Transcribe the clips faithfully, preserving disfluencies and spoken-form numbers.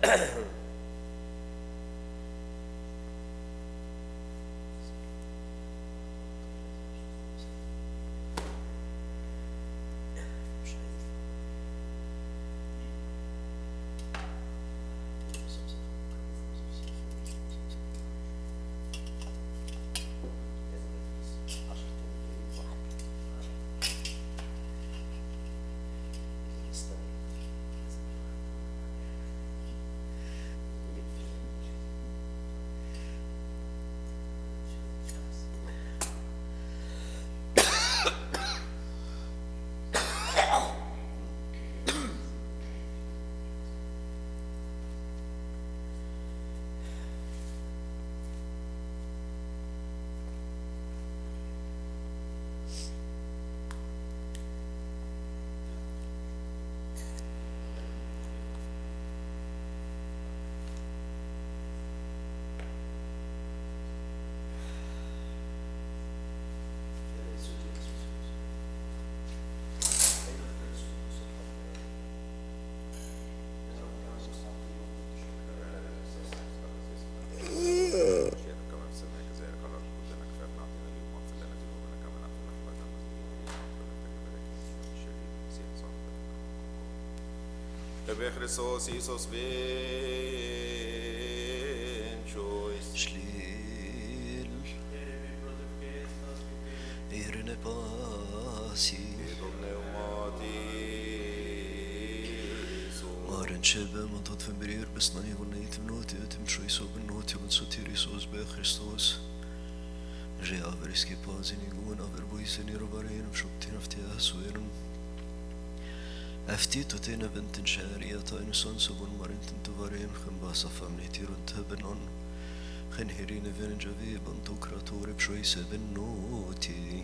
Christos Jesus venchois. Slil Irne pasi Maren shebe man tot fembrir besnani vonit mnoti utim choiso benoti und sotirisos be Christos Je averiski pazini gun averboiseni robarin shoptin aftia suerum أفتيتو تينا بنت شارية تاين سونسو مرنت تفارين خن باسا فامنيتيرون تبنون خن هيرين فين جافي بنتو كراتوري بشوي سبن نوتي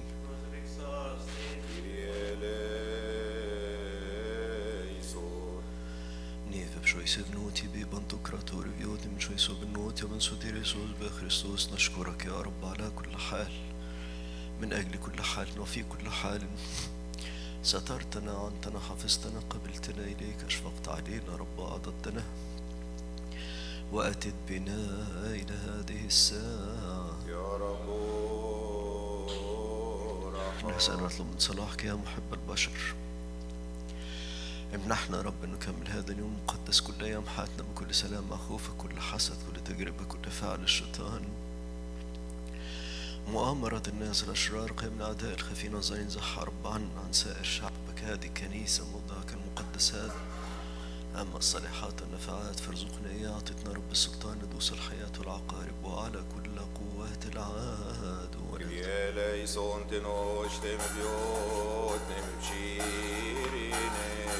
نيف بشوي سبنوتي بي بنتو كراتوري بيوتي من شوي سبنوتي ومن سوتي ريسوس بخريستوس نشكرك يا رب على كل حال من أجل كل حال وفي كل حال سترتنا عنتنا حفظتنا قبلتنا إليك أشفقت علينا رب أعضدتنا وأتت بنا إلى هذه الساعة يا رب نحن نطلب من صلاحك يا محب البشر امنحنا يا رب أن نكمل هذا اليوم المقدس كل أيام حياتنا بكل سلام مع خوفك كل حسد كل تجربة كل فعل الشيطان مؤامرة الناس الأشرار قيم الأعداء الخفين الظالمين زح رب عنا عن سائر شعبك هذه الكنيسة موضعك المقدس هذا أما الصالحات والنفعات فارزقنا إياه أعطتنا رب السلطان ندوس الحياة والعقارب وعلى كل قوات العدو يا ليسون تنوش تم بيوت نم بشيرين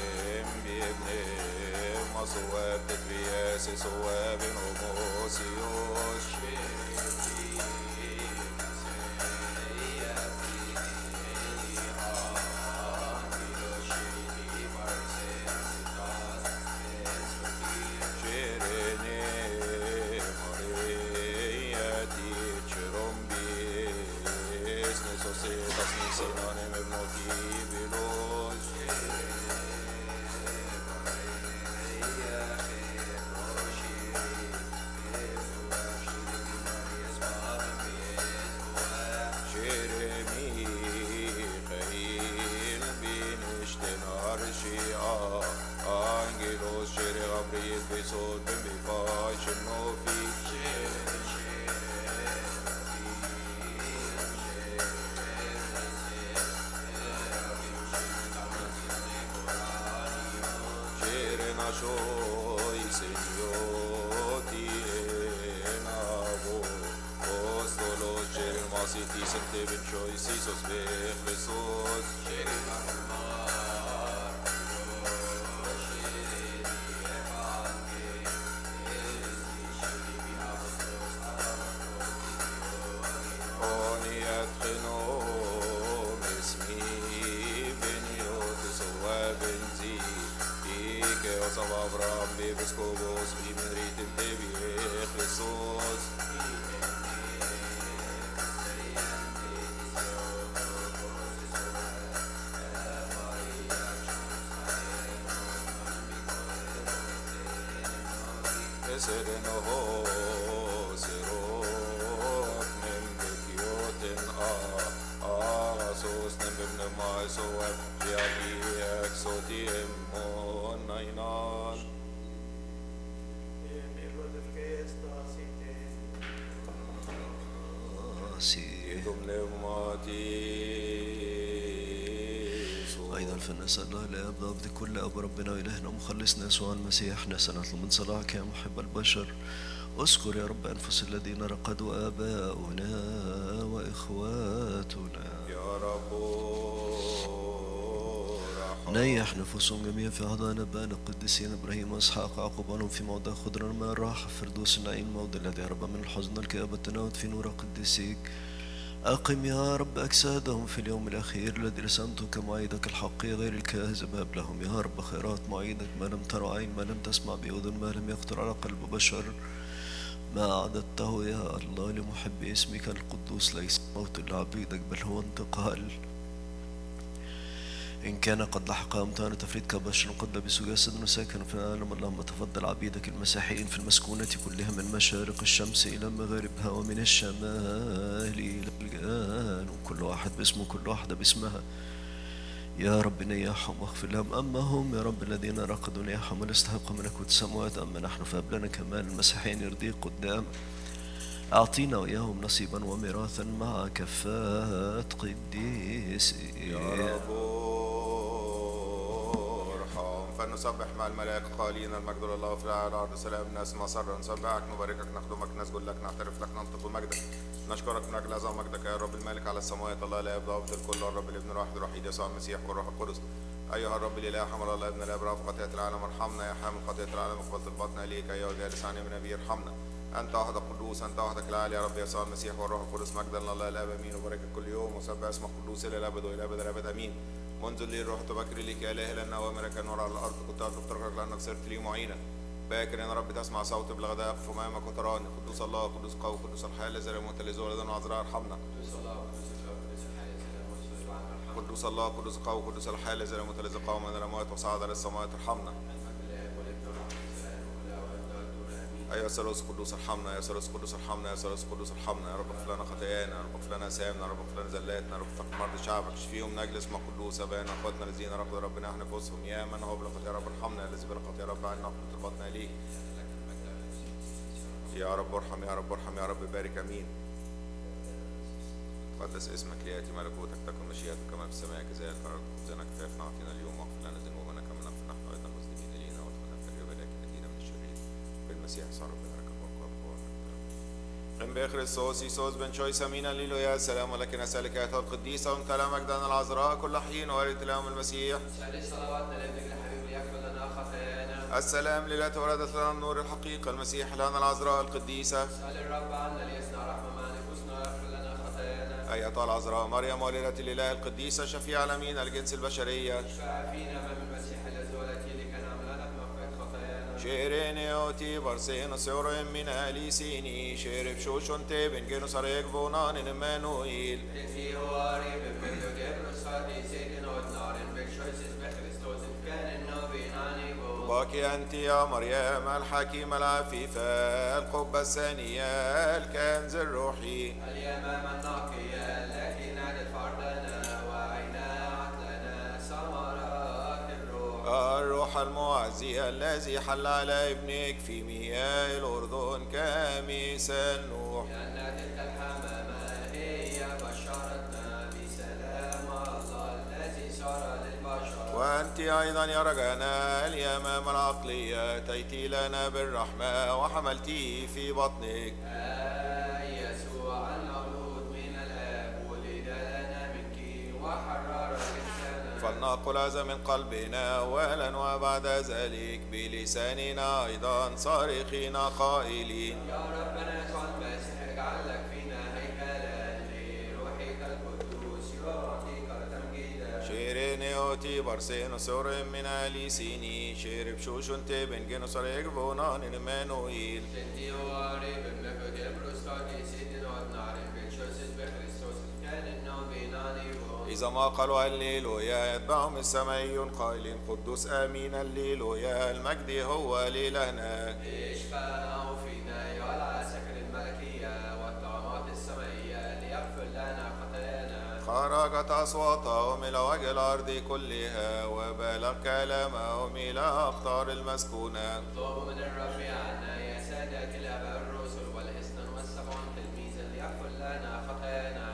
بيبني ما صواب تتبياس صواب نموسيوش المسيح. أيضا فلنسأل الله الآب ضابط كل أب ربنا وإلهنا ومخلصنا يسوع المسيح، نسأل من صلاحك يا محب البشر. اذكر يا رب أنفس الذين رقدوا آباؤنا وإخواتنا يا رب نيح نفوسهم جميعا في أحضان أبائنا القديسين إبراهيم وإسحاق عقبانهم في موضع خضرا ماء الراحة فردوس النعيم، الموضع الذي هرب من الحزن الكآبة التناوت في نور قديسيك. أقم يا رب أجسادهم في اليوم الأخير الذي رسمته كمواعيدك الحقيقي غير الكاذب. هب لهم يا رب خيرات مواعيدك، ما لم تر عين، ما لم تسمع بأذن، ما لم يخطر على قلب بشر، ما أعددته يا الله لمحب اسمك القدوس. ليس موت لعبيدك بل هو انتقال. إن كان قد لحق أمتان تفريد كبشر قد لبسوا جسد ساكن في العالم، اللهم تفضل عبيدك المسيحيين في المسكونة كلها من مشارق الشمس إلى مغاربها ومن الشمال إلى الجنوب، وكل واحد باسمه كل واحدة باسمها. يا رب نياحهم واغفر لهم. أما هم يا رب الذين رقدوا نياحهم ولا استحقوا ملكوت السماوات، أما نحن فهب لنا كمال المسيحيين يرضيك قدام. أعطينا وإياهم نصيبا وميراثا مع كفات قديسي. يا رب فنسبح مع الملائكة قائلين المجد لله في الأرض سلام الناس مسرا. نسبحك نباركك نخدمك نسجد لك نعترف لك ننطق بمجدك نشكرك من أجل عظام مجدك يا رب المالك على السماوات الله لا يبدأ ضابط الكل الرب الابن الواحد الوحيد يسوع المسيح والروح القدس. أيها الرب الإله حمل الله ابن الآب رافع خطيئة العالم ارحمنا. يا حامل خطيئة العالم اقبلت البطن إليك أيها الجالس عن يمين أبي ارحمنا. أنت وحدك قدوس أنت وحدك العالي يا رب يسوع المسيح والروح القدس. مجدا لله الآب أمين. وباركك كل يوم وسبح اسمك قدوس إلى الأبد وإلى أبد الأبد أمين. منذ الليل روح تبكر لك يا إله لأن أوامرك نور على الأرض كنت أطلب طرقك لأنك صرت لي معينا. باكر يا رب تسمع صوت بالغداء أقف أمامك وتراني. قدوس الله قدوس قوي قدوس الحي الذي لا يموت لذو ولدا وعذراء ارحمنا. قدوس الله قدوس قوي قدوس الحي الذي لا يموت لذو قوم من الأموات وصعد للسماوات ارحمنا. أيها الثالوث قدوس ارحمنا. يا ثالوث قدوس ارحمنا. يا ثالوث قدوس ارحمنا. يا رب اغفر لنا خطايانا. يا رب اغفر لنا آثامنا. يا رب اغفر لنا زلاتنا. يا رب افتح مرضى شعبك اشفيهم من أجل اسمك قدوس. أبانا أخواتنا الذين رفضوا ربنا احنا نفوسهم يا من هو بلا خطية يا رب ارحمنا. الذي بلا خطية يا رب عنا وقلت البطن إليك. يا رب ارحم يا رب ارحم يا رب بارك أمين. قدس اسمك ليأتي ملكوتك تكن مشيئتك كما في السماء كذلك على الأرض. خبزنا كفافنا أعطينا اليوم واغفر لنا ذنوبنا كما نغفر نحن أيضا المذنبين إلينا وادخلنا في التجربة لكن نجينا من الشرير بالمسيح يسوع ربنا. من بخريستوس يسوس بن شويس امين هللويا. السلام ولكن اسالك ايتها القديسه وامتلا مجدا العذراء كل حين وارث لهم المسيح. سالي صلواتنا لابنك الحبيب ليغفر لنا خطايانا. السلام للتي ولدت لنا النور الحقيقه المسيح لنا العذراء القديسه. سال الرب عنا ليصنع رحمه مع نفوسنا ويغفر لنا خطايانا. ايتها العذراء مريم والدة الاله القديسه شفيعة الامين الجنس البشريه. اشفع فينا امام المسيح الذي ولدت لكي نعمل لك مغفرة خطايانا. شيريني اوتي برسين سورم من اليسيني شيرب شوشون تبن جنوس ريك بونان امانويل. الذي هو قريب من جبرس فادي سيدنا ودنار بكشويسس بخريستوس كان النبي ناني بو. باقي انت يا مريم الحكيمه العفيفه القبه الثانيه الكنز الروحي. اليمامه النقيه التي نادت فردنا وعينات لنا ثمرات الروح. الروح المعزي الذي حل على ابنك في مياه الأردن كمثال نوح. لأن تلك الحمامة هي بشرتنا بسلام الله الذي صار للبشر. وأنت أيضا يا رجانا اليمامة العقلية أتيتي لنا بالرحمة وحملتيه في بطنك. آه يسوع المولود من الآب ولد لنا منك وحرر جسدنا. فلنقل هذا من قلبنا أولا وبعد ذلك بلساننا أيضا صارخين قائلين. يا ربنا يسوع المسيح اجعل لك فينا هيكلا لروحك القدوس يعطيك تمجيدا. شيريني اوتي برسين سور من اليسيني شيرب شوشون تبن جنوس ريك بونان امانويل. الذي هو قريب من جبرس فادي سيدنا ودنار بكشويسس بخريستوس كان النبي ناني بو. إذا ما قالوا هللويا يتبعهم السمايون قائلين قدوس آمين هللويا المجد هو لإلهنا. اشفعوا فينا يا العساكر الملكية والطعامات السمائية ليغفر لنا خطايانا. خرجت أصواتهم إلى وجه الأرض كلها وبلغ كلامهم إلى أقطار المسكونة. اطلبوا من الرب عنا يا سادة الآباء الرسل والإثنى والسبعون تلميذا ليغفر لنا خطايانا.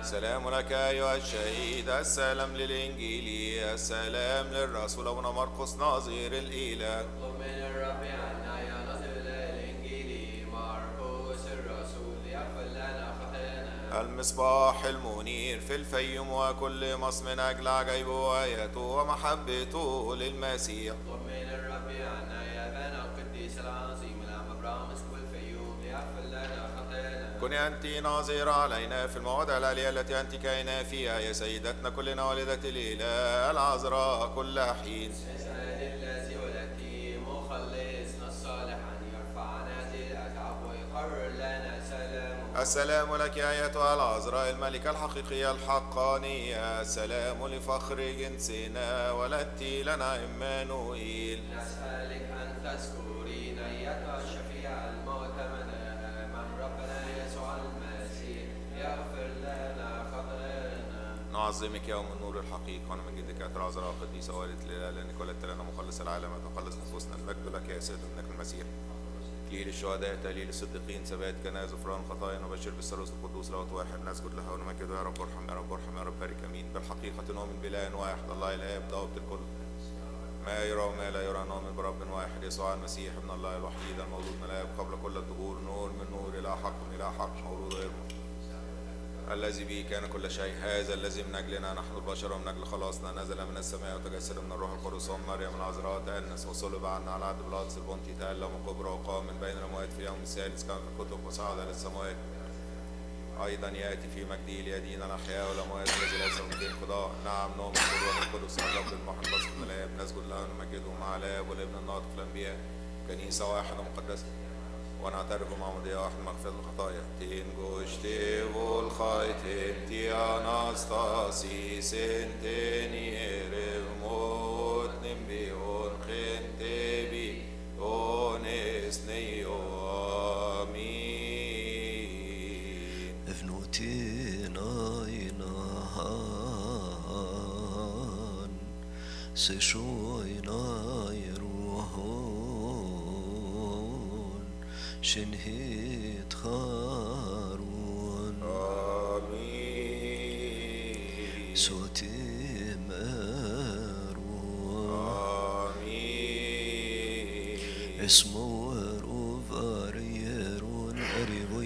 السلام لك أيها الشهيد، السلام للإنجيل، السلام للرسول ابن مرقس ناظر الإله. اطلب من الرب عنا يا ناظر الإنجيل مرقس الرسول يغفر لنا خطايانا. المصباح المنير في الفيوم وكل مصر من أجل عجائبه وآياته ومحبته للمسيح. اطلب من الرب عنا يا بنا القديس العظيم الأنبا برامس والفيوم ليغفر لنا خطايانا. كوني أنت ناظرة علينا في المواضع العالية التي أنت كائنة فيها يا سيدتنا كلنا والدة الإله العذراء كل حين. اسأل الذي ولدتي مخلصنا الصالحا يرفع عن هذه الأتعاب ويقرر لنا سلامه. السلام لك يا أيتها العذراء الملكة الحقيقية الحقانية، السلام لفخر جنسنا ولدت لنا عمانوئيل. نسألك أن تذكرين أيتها الشفيعة المؤتمنة أمام ربنا يسوع المسيح يغفر لنا خطايانا. نعظمك يا أم النور الحقيقي ونمجدك يا العذراء القديسة والدة الإله لأنك ولدت لنا مخلص العالم وتخلص نفوسنا. المجد لك يا سيد ابنك المسيح. تهليل الشهداء، تهليل الصديقين، ثبات كنائس، غفران خطايا، نبشر بالثالوث القدوس لاهوت واحد، نسجد له ونمجده يا رب ارحم يا رب ارحم يا رب بارك امين. بالحقيقة نؤمن بإله واحد الله الآب ضابط الكل، ما يرى وما لا يرى، نؤمن برب واحد يسوع المسيح ابن الله الوحيد المولود من الآب قبل كل الدهور، نور من نور إلى حق من إلى حق، مولود غير مولود، الذي به كان كل شيء. هذا الذي من أجلنا نحن البشر ومن أجل خلاصنا نزل من السماء وتجسد من الروح القدس ومريم العذراء تأنس وصلب عنا على عهد بيلاطس البنطي، تألم وكبر وقام من بين الأموات في اليوم الثالث كما في الكتب وصعد للسماوات، أيضا يأتي في مجده ليدين الأحياء والأموات الذي ليس من دين قضاء. نعم نؤمن بالروح القدس الرب المحبس من الآب، نسجد له ونمجده مع الآب والابن الناطق الأنبياء، كنيسة واحدة مقدسة، ونعترف معمودية واحدة مغفرة الخطايا. تنجوش تيفول خايتين تي أناستاسي سنتيني رموت نمبيون خنتبي ونسنيو آمين. افنوتينا ينهان سشوينا يروحون شنهيت خارون آمين. صوتي مارون آمين. اسمو روفاريرون أريبو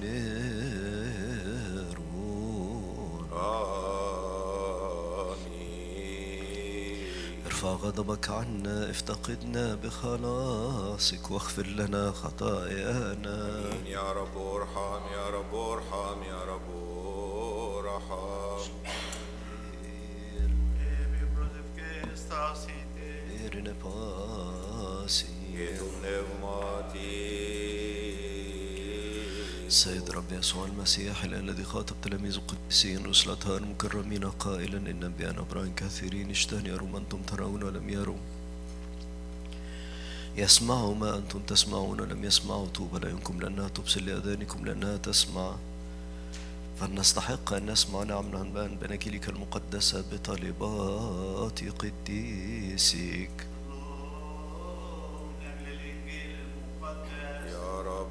يتنيرون آمين. ارفع غضبك عنا، افتقدنا بخلاصك واغفر لنا خطايانا. آمين. يا رب ارحم يا رب ارحم يا رب ارحم. إرنا باسي السيد رب يسوع المسيح الذي خاطب تلاميذ القديسين رسلتها المكرمين قائلا إن أنبياء أبرار كثيرين اشتهن يروا ما أنتم ترون ولم يروا، يسمعوا ما أنتم تسمعون ولم يسمعوا، طوبى لكم لأنها تبصر لأذانكم لأنها تسمع. فلنستحق أن نسمع نعم عن بناكيلك المقدسة بطالبات قديسك. يا رب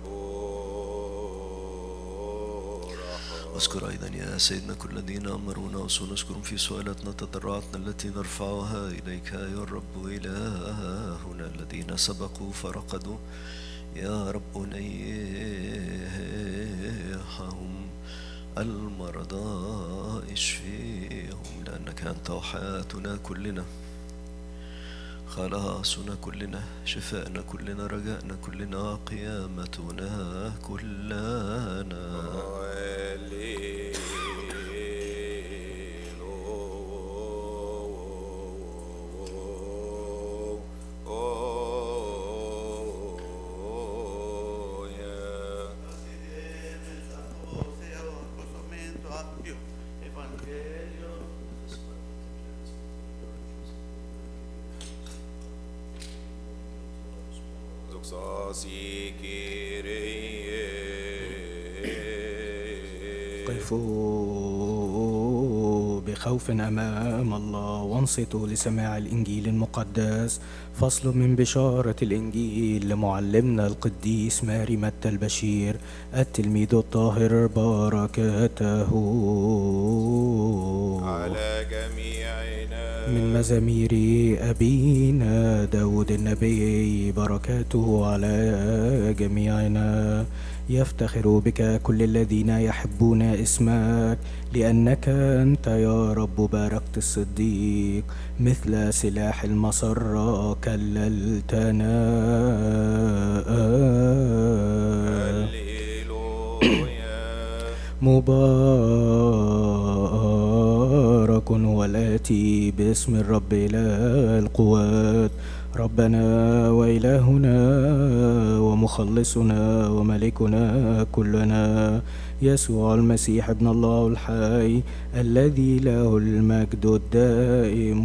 واذكر أيضا يا سيدنا كل الذين أمرونا وسنذكرهم في سؤالاتنا تضرعاتنا التي نرفعها إليك يا الرب إلهنا، الذين سبقوا فرقدوا يا رب نيحهم، المرضى اشفيهم، لأنك أنت وحياتنا كلنا، خلاصنا كلنا، شفاءنا كلنا، رجاءنا كلنا، قيامتنا كلنا. قفوا بخوف أمام الله وانصتوا لسماع الإنجيل المقدس. فصل من بشارة الإنجيل لمعلمنا القديس ماري متى البشير التلميذ الطاهر بركاته على جميعنا. من مزامير أبينا داود النبي بركاته على جميعنا. يفتخر بك كل الذين يحبون اسمك لأنك أنت يا رب باركت الصديق مثل سلاح المسرة كللتنا. مبارك هو الآتي باسم الرب إله القوات ربنا وإلهنا ومخلصنا وملكنا كلنا يسوع المسيح ابن الله الحي الذي له المجد الدائم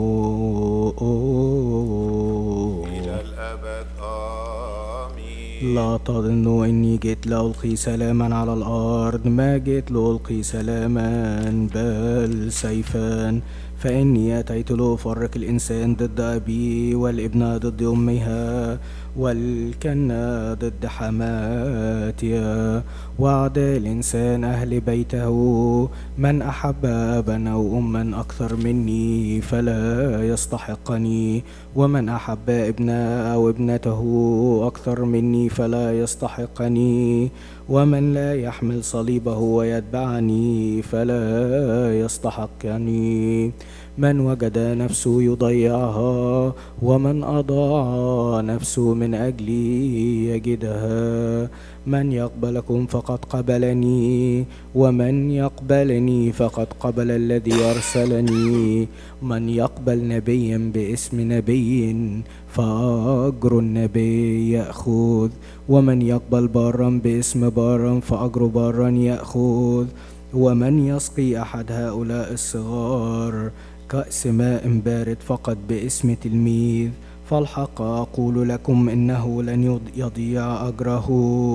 إلى الأبد آمين. لا تظنوا إني جئت لألقي سلاما على الأرض، ما جئت لألقي سلاما بل سيفا، فإني أتيت لأفرق الإنسان ضد أبيه والابن ضد أمها والكنة ضد حماتها، وأعداء الإنسان أهل بيته. من أحب أبا أو أما أكثر مني فلا يستحقني، ومن أحب ابنا أو ابنته أكثر مني فلا يستحقني، ومن لا يحمل صليبه ويتبعني فلا يستحقني. من وجد نفسه يضيعها، ومن أضاع نفسه من أجلي يجدها. من يقبلكم فقد قبلني، ومن يقبلني فقد قبل الذي أرسلني. من يقبل نبيا باسم نبي فأجر النبي يأخذ، ومن يقبل بارا باسم بارا فأجر بارا يأخذ. ومن يسقي أحد هؤلاء الصغار كأس ماء بارد فقط باسم تلميذ، فالحق أقول لكم إنه لن يضيع أجره.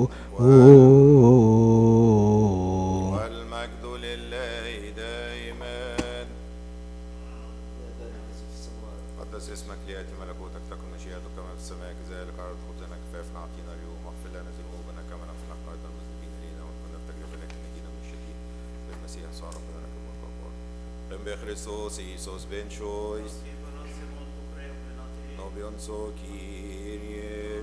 والمجد لله دائما. قدس اسمك ليأتي ملكوتك، تكن مشيئتك كما في السماء كذلك على الأرض. خبزنا كفافنا أعطينا اليوم، واغفر لنا ذنوبنا كما نغفر نحن أيضا المذنبين إلينا، وادخلنا في تجربة لكن نجينا من الشرير. بالمسيح يسوع ربنا لك الملك والقوة. بخريستوس إيسوس بن شويس نوبيونسو كيريه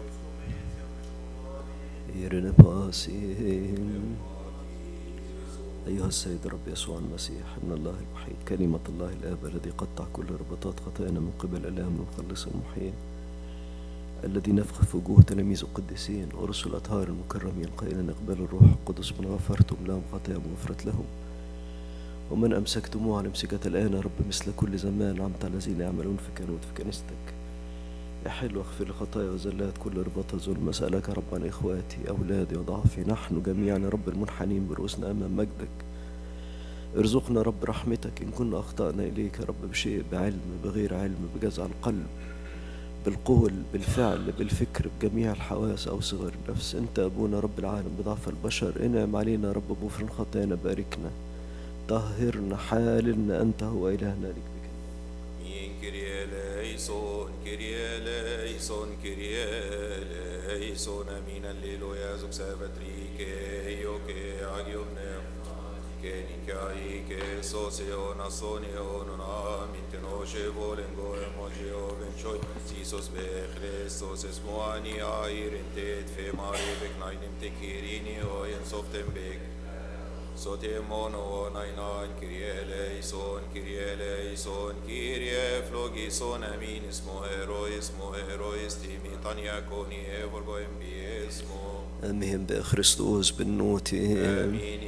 يرنا باسين. أيها السيد رب يسوع المسيح ابن الله الوحيد كلمة الله الآب الذي قطع كل ربطات خطايانا من قبل الله المخلص المحيي، الذي نفخ في وجوه تلاميذ القديسين ورسل الأطهار المكرمين قائلا اقبلوا الروح القدس من غفرتم لهم خطاياهم وغفرت لهم، ومن أمسكتموه على امسكة الآن يا رب مثل كل زمان عمت على الذين يعملون في كنوت في كنيستك. يحل واغفر لخطايا وزلات كل رباط ظلم. أسألك يا رب عن إخواتي أولادي وضعفي، نحن جميعا يا رب المنحنين برؤوسنا أمام مجدك. ارزقنا يا رب رحمتك إن كنا أخطأنا إليك يا رب بشيء، بعلم بغير علم، بجزع القلب، بالقول، بالفعل، بالفكر، بجميع الحواس أو صغر النفس. أنت أبونا رب العالم بضعف البشر، انعم علينا يا رب بغفران خطايانا، باركنا، طهرنا، حاللنا، أنت هو إلهنا لك بك. مين كريا ليسون كريا ليسون كريا ليسون أمين الليل يازوك سابتريك يوكي عجيونا كيني كاي كي سوسيون أصونيون آمين تنوشي بولنغو إموجيو بنشوي سيسوس بخريستوس اسمواني آيرين تيت في ماري بك ناينم تكيريني وينصفتم بك Sotemono nainan Kyrie eleison, Kyrie eleison, Kyrie flogison, aminismo, heroismo, herois timitania coni evolgo embiesmo. آمين بخريستوس بالنوتي. آمين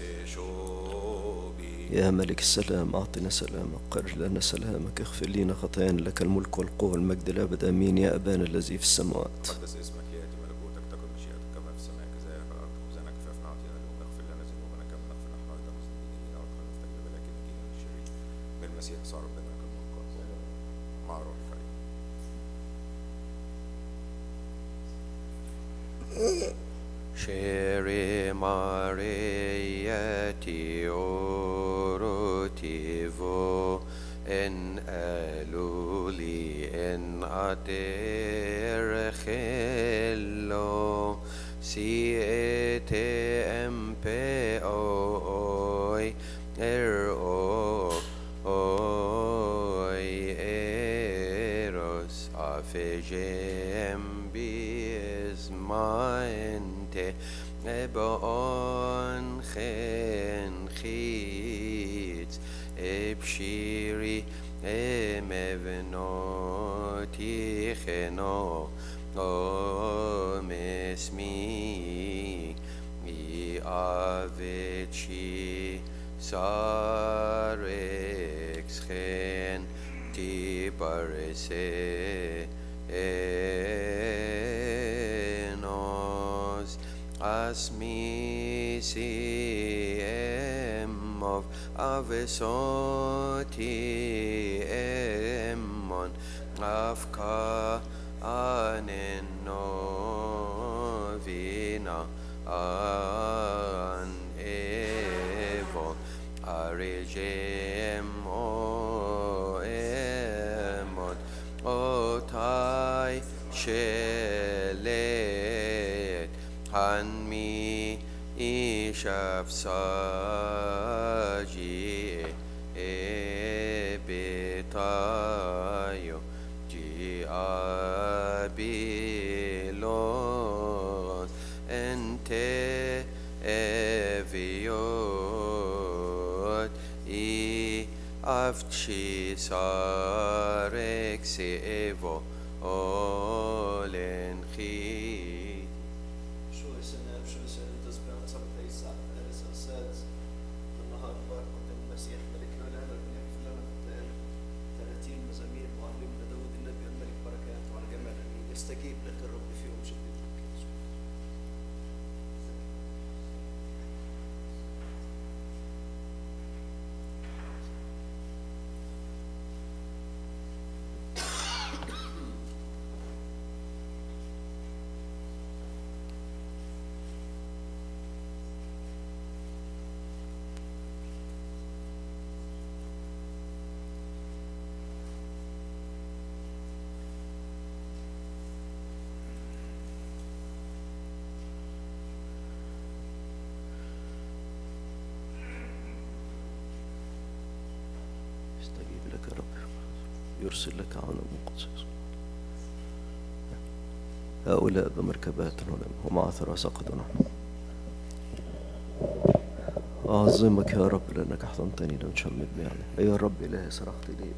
يسوع. يا ملك السلام أعطنا سلامك، قرر لنا سلامك، اغفر لنا خطايانا، لك الملك والقوة والمجد الأبد. آمين. يا أبانا الذي في السماوات. قدس اسمك يأتي ملكوتك، تكن مشيئتك كما في السماء كذلك على الأرض. خبزنا كفافنا أعطينا اليوم، اغفر لنا ذنوبنا كما نغفر نحن أيضا المذنبين إلينا، وادخلنا في تجربة لكن نجينا من الشرير. بالمسيح يسوع ربنا لك الملك والقوة مع روح الخير. Shere Marieti Oroti evo en eluli en ater chelo si ete empe oi er o oi eros afejem bis maente ebon chen chitz ebshiri emevnoti cheno o mesmi mi avechi sarex chen ti parese enos asmi si emov avesoti emon afka anenovina an evo aregem o emot otai shelet hanmi ishaf saji ebetayo ji abilos ente eviot I afchi sarex evo olen chi. شو السناب شو السناب تسبيح صلاة الساعة الثالثة السادس النهار بارك قدام المسيح ملكنا لنا بنعرف لنا ثلاثين مزامير معلمنا داود النبي الملك بركاته على جميع الأمين يستجيب لك الرب فيهم شديد لك. يستجيب لك الرب يرسل لك عونا مقدسا. هؤلاء بمركبات العلماء ومعثرة سقطنا. أعظمك يا رب لأنك أحضنتني لم تشمت بي عليه. أيها الرب إلهي صرخت إليك.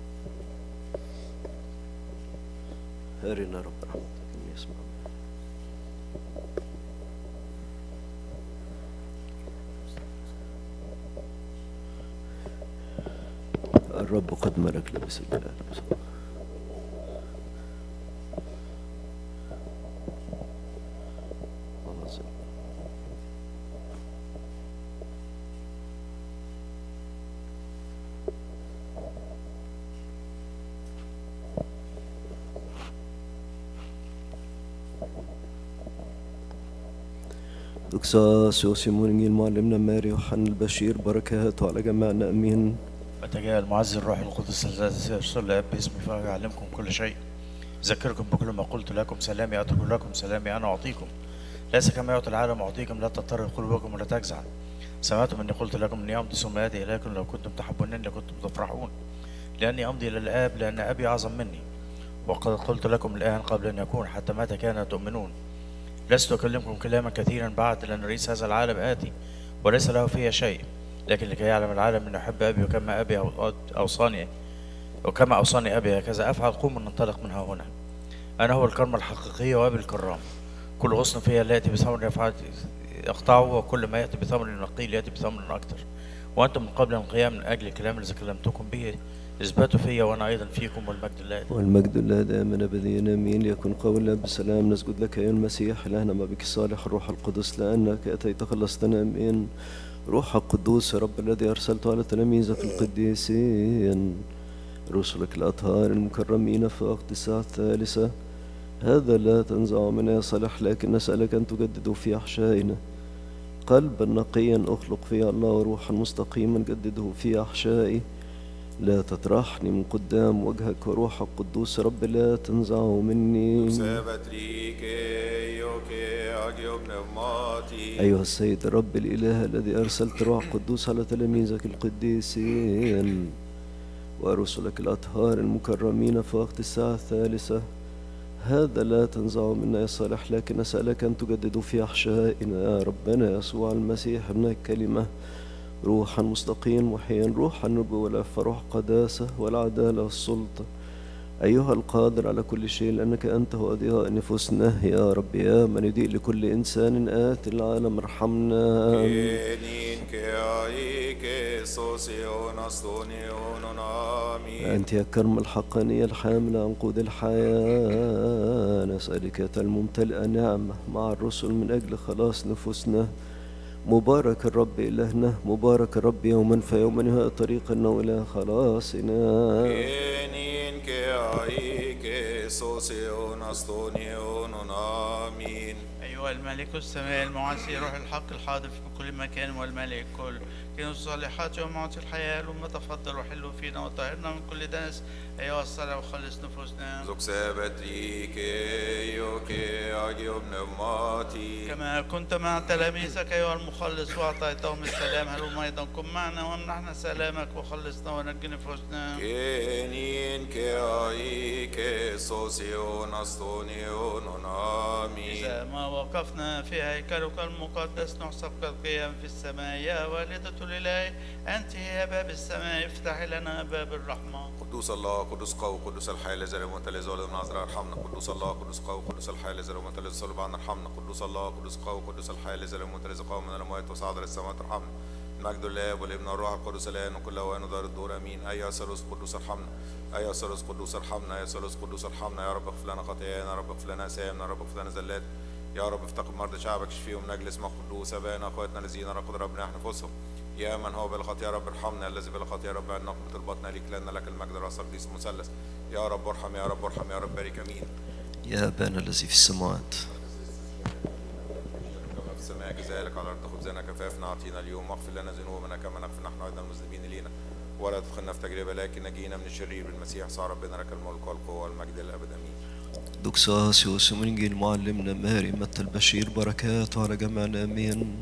أرنا رب رحمتك إني أسمع. الرب قد ملك لبس الجلال. دكساس يوسيمون إنجيل معلمنا ماري يوحنا البشير بركاته على جميعنا أمين. فتجاه المعز الروح القدس الذي يرسل الآب باسمي فيعلمكم كل شيء، ذكركم بكل ما قلت لكم، سلامي أترك لكم، سلامي أنا أعطيكم، ليس كما يعطي العالم أعطيكم، لا تضطرب قلوبكم ولا تجزع. سمعتم أني قلت لكم أني أمضي ثم آتي إليكم، لو كنتم تحبونني لكنتم تفرحون، لأني أمضي إلى الآب لأن أبي أعظم مني، وقد قلت لكم الآن قبل أن يكون، حتى متى كان تؤمنون. لست أكلمكم كلاما كثيرا بعد، لأن رئيس هذا العالم آتي وليس له فيه شيء، لكن لكي يعلم العالم أن أحب أبي وكما أبي أوصاني وكما أوصاني أبي هكذا أفعل. قوموا ننطلق من ها هنا. أنا هو الكرمة الحقيقية وأبي الكرام. كل غصن فيها لا يأتي بثمر يقطعه، وكل ما يأتي بثمر نقي يأتي بثمر أكثر. وأنتم من قبل القيام من أجل الكلام الذي كلمتكم به اثبتوا فيا وأنا أيضا فيكم، والمجد لله. والمجد لله دائما أبديا آمين. ليكن قولنا بسلام. نسجد لك أيها المسيح إلهنا ما بك الصالح الروح القدس، لأنك أتيت خلصتنا. آمين. روح القدوس يا رب الذي أرسلته على تلاميذك القديسين رسلك الأطهار المكرمين في وقت الساعة الثالثة، هذا لا تنزع منا يا صالح، لكن نسألك أن تجدد في أحشائنا قلبا نقيا أخلق فيه الله، وروحا مستقيما جدده في أحشائي، لا تطرحني من قدام وجهك، وروح القدوس رب لا تنزعه مني. أيها السيد الرب الإله الذي أرسلت روح قدوس على تلاميذك القديسين ورسلك الأطهار المكرمين في وقت الساعة الثالثة، هذا لا تنزعه منا يا صالح، لكن أسألك أن تجدد في أحشائنا يا ربنا يسوع المسيح ابن الكلمة روحا مستقيم محيا، روح النبوة والعفة، روح قداسة والعدالة والسلطة، أيها القادر على كل شيء، لأنك أنت هو ضياء نفوسنا يا رب، يا من يضيء لكل إنسان آت العالم ارحمنا. أنت يا كرم الحقانية الحاملة عنقود الحياة، نسألك يا الممتلئة نعمة مع الرسل من أجل خلاص نفوسنا. مبارك الرب إلهنا، مبارك الرب يوما فيوما يهيئ طريقنا إلى خلاصنا. أيها الملك السماء المعزي روح الحق الحاضر في كل مكان، والملك كل كن الصالحات ومعطي الحياة لما تفضل وحلوا فينا وطهرنا من كل دنس أيها الصلاة وخلص نفوسنا. كما كنت مع تلاميذك أيها المخلص وأعطيتهم السلام، هلم أيضا كن معنا وامنحنا سلامك وخلصنا ونجي نفوسنا. إذا ما وقفنا في هيكلك المقدس نحسب كالقيام في السماء، يا والدة الإله أنت هي باب السماء، افتح لنا باب الرحمة. قدوس الله قدوس قوي قدوس الحي الذي لا يموت الذي ولد من عذراء ارحمنا. قدوس الله قدوس قوي قدوس الحي الذي لا يموت الذي صلب عنا ارحمنا. قدوس الله قدوس قوي قدوس الحي الذي لا يموت الذي قام من الأموات وصعد إلى السماوات ارحمنا. المجد للآب والابن والروح القدس الآن وكل أوان ودار الدور آمين. أيها الثالوث قدوس ارحمنا، أيها الثالوث قدوس ارحمنا، أيها الثالوث قدوس ارحمنا. يا رب اغفر لنا خطايانا، يا رب اغفر لنا آثامنا، يا رب اغفر لنا زلات، يا رب افتقد مرضى شعبك شفيهم من أجل اسمك قدوس. أبانا أخواتنا الذين رقد ربنا نفوسهم، يا من هو بلا خطيئة يا رب ارحمنا، الذي بلا خطيئة يا رب أن نقبل طلباتنا ليك، لأن لك المجد والرأس والقديس المثلث. يا رب ارحم، يا رب ارحم، يا رب بارك آمين. يا أبانا الذي في السماوات كما في السماء كذلك على الأرض خبزنا كفافنا أعطينا اليوم، واغفر لنا ذنوبنا كما نغفر نحن أيضا المذنبين إلينا، ولا تدخلنا في تجربة لكن نجينا من الشرير بالمسيح صار ربنا لك الملك والقوة والمجد للأبد آمين. دوكساسيوس من إنجيل معلمنا ماري متى البشير بركاته على جميعنا آمين.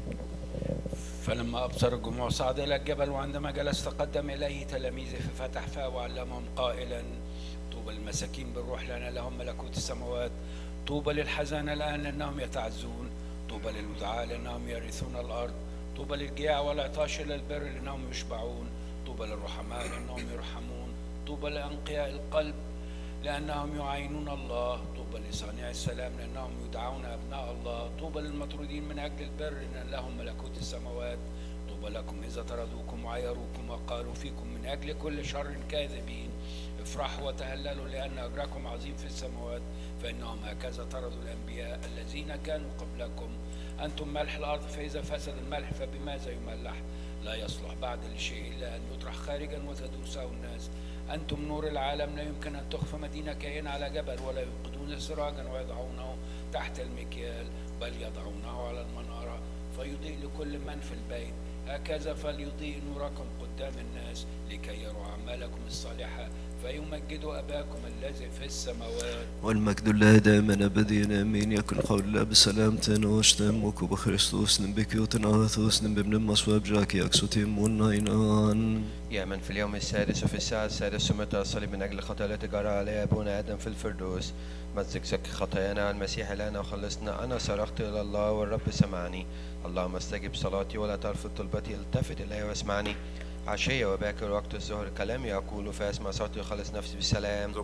فلما أبصر الجموع صعد إلى الجبل، وعندما جلس تقدم إليه تلاميذه ففتح فاه وعلمهم قائلا: طوبى المساكين بالروح لأن لهم ملكوت السماوات، طوبى للحزانة الآن لأنهم يتعزون، طوبى للودعاء لأنهم يرثون الأرض، طوبى للجياع والعطاش إلى البر لأنهم يشبعون، طوبى للرحماء لأنهم يرحمون، طوبى لأنقياء القلب لأنهم يعاينون الله، طوبى لصانعي السلام لأنهم يدعون أبناء الله، طوبى للمطرودين من أجل البر لأن لهم ملكوت السماوات، طوبى لكم إذا طردوكم وعيروكم وقالوا فيكم من أجل كل شر كاذبين، افرحوا وتهللوا لأن أجركم عظيم في السماوات، فإنهم هكذا طردوا الأنبياء الذين كانوا قبلكم. أنتم ملح الأرض، فإذا فسد الملح فبماذا يملح؟ لا يصلح بعد لشيء إلا أن يطرح خارجا وتدوسه الناس. أنتم نور العالم، لا يمكن أن تخفى مدينة كائنة على جبل، ولا يوقدون سراجا ويضعونه تحت المكيال، بل يضعونه على المنارة فيضيء لكل من في البيت. هكذا فليضيء نوركم قدام الناس لكي يروا أعمالكم الصالحة فيمجدوا أباكم الذي في السماوات. والمجد لله دائما أبديا آمين. يكن قول الله بسلام تنوش تمك بخريستوس نبكيوت ناثوس نبن مصواب جاكي أكسوتيم وناينان. يا من في اليوم السادس وفي الساعة السادسة سمت الصليب من أجل خطايا التي جرى عليها أبونا آدم في الفردوس، مزق زك خطايانا على المسيح لنا وخلصنا. أنا صرخت إلى الله والرب سمعني، اللهم استجب صلاتي ولا ترفض طلبتي، التفت إلي واسمعني. عشية وباكر وقت الظهر كلامي أقول فاسمع صوتي وخلص نفسي بالسلام.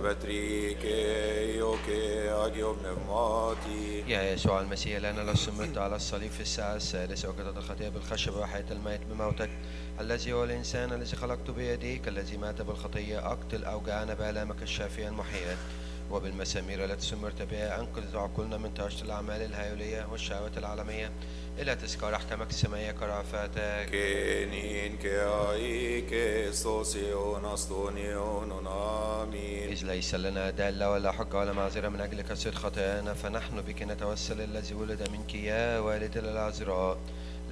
يا يسوع المسيح لنا لو سمرت على الصليب في الساعة السادسة وكتبت الخطيئة بالخشب وحياة الميت بموتك، الذي هو الإنسان الذي خلقته بيديك، الذي مات بالخطية، أقتل أوجعنا بآلامك الشافية المحياة، وبالمسامير التي سمرت بها أنقذ عقولنا من طرش الأعمال الهيولية والشهوات العالمية إلى تذكار أحكامك السمائية كرأفاتك. إذ ليس لنا دالة ولا حجة ولا معذرة من أجل كثرة خطايانا، فنحن بك نتوسل الذي ولد منك يا والدة العذراء،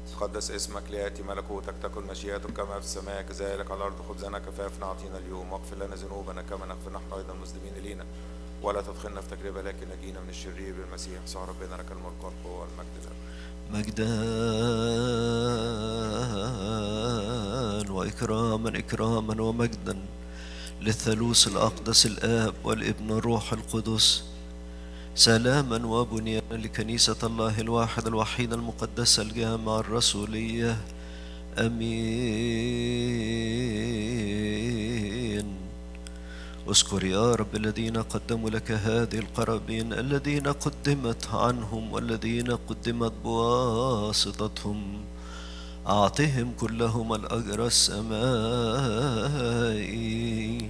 تقدس اسمك، ليأتي ملكوتك، تكن مشيئتك كما في السماء كذلك على الأرض. خبزنا كفافنا أعطينا اليوم، واغفر لنا ذنوبنا كما نغفر نحن أيضا المسلمين إلينا، ولا تدخلنا في تجربة لكن نجينا من الشرير بالمسيح يسوع ربنا، لك الملك والقوة والمجد لك. مجدا وإكراما إكراما ومجدا للثالوث الأقدس الآب والابن الروح القدس، سلاما وبنيانا لكنيسة الله الواحد الوحيد المقدسة الجامعة الرسولية. أمين. اذكر يا رب الذين قدموا لك هذه القرابين، الذين قدمت عنهم والذين قدمت بواسطتهم، أعطهم كلهم الأجر السمائي.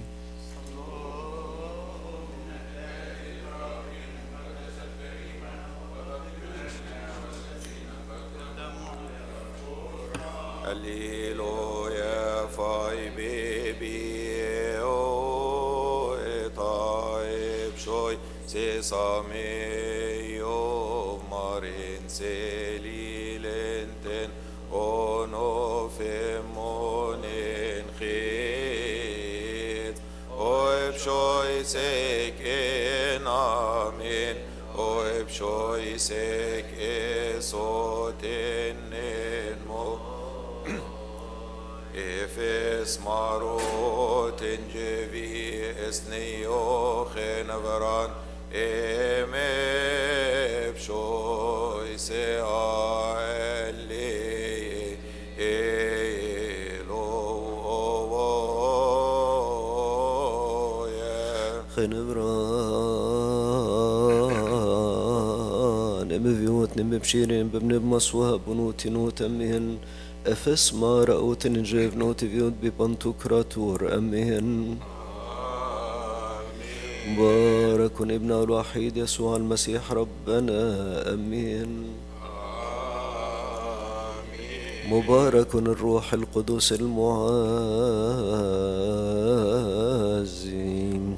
Alleluia, fai baby, oh, etaib shoi, sesame, oh, marin selilenten, ono femonen chit, oh, shoi sek en amen, oh, shoi sek esoten en mo. Efes marot enjevi esneo chenavaran emep shoy se aele eloya خنبران بفيوت نم بشيرين ببن بمصوها بنوتي نوت أمهن أفس ما رأوت نجيب نوت فيوت ببنتوكراتور أمهن. مبارك ابن الوحيد يسوع المسيح ربنا. أمين. مبارك الروح القدس المعزين.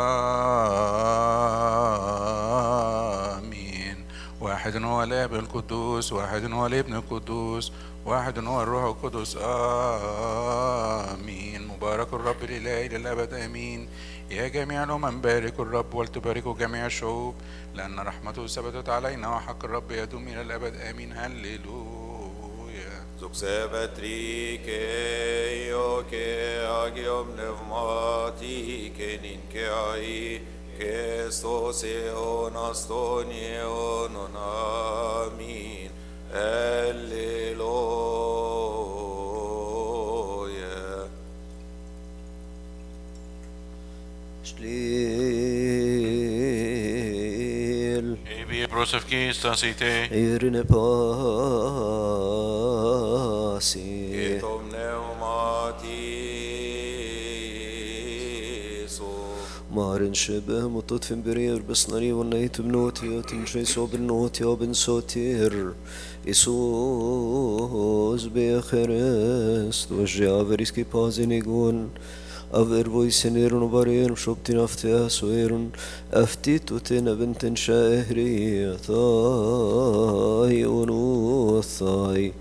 آمين. واحد هو الآب القدوس، واحد هو الابن القدوس، واحد هو الروح القدس. آمين. مبارك الرب الإله إلى الأبد. آمين. يا جميع الأمم باركوا الرب ولتباركوا جميع الشعوب، لأن رحمته ثبتت علينا وحق الرب يدوم إلى الأبد. آمين. هللويا. Zuxevetrike io che agiom pneumatike ninke ai che sto se onastonio non amin. Alleluia. Shlil Ebi prosevki stasite. Irne pasi Etom pneumatiso. مارن شبه مطط برير بصنري ونيت بنوتي وتمشي صوب النوتي وبن سوتير يسوس بخرست وجع فريسكي بازين يقول أفر بويسنيرن وباريرن شبتين أفتيا سويرن أفتيتو تينا بنتن شاهري ثاي ونو ثاي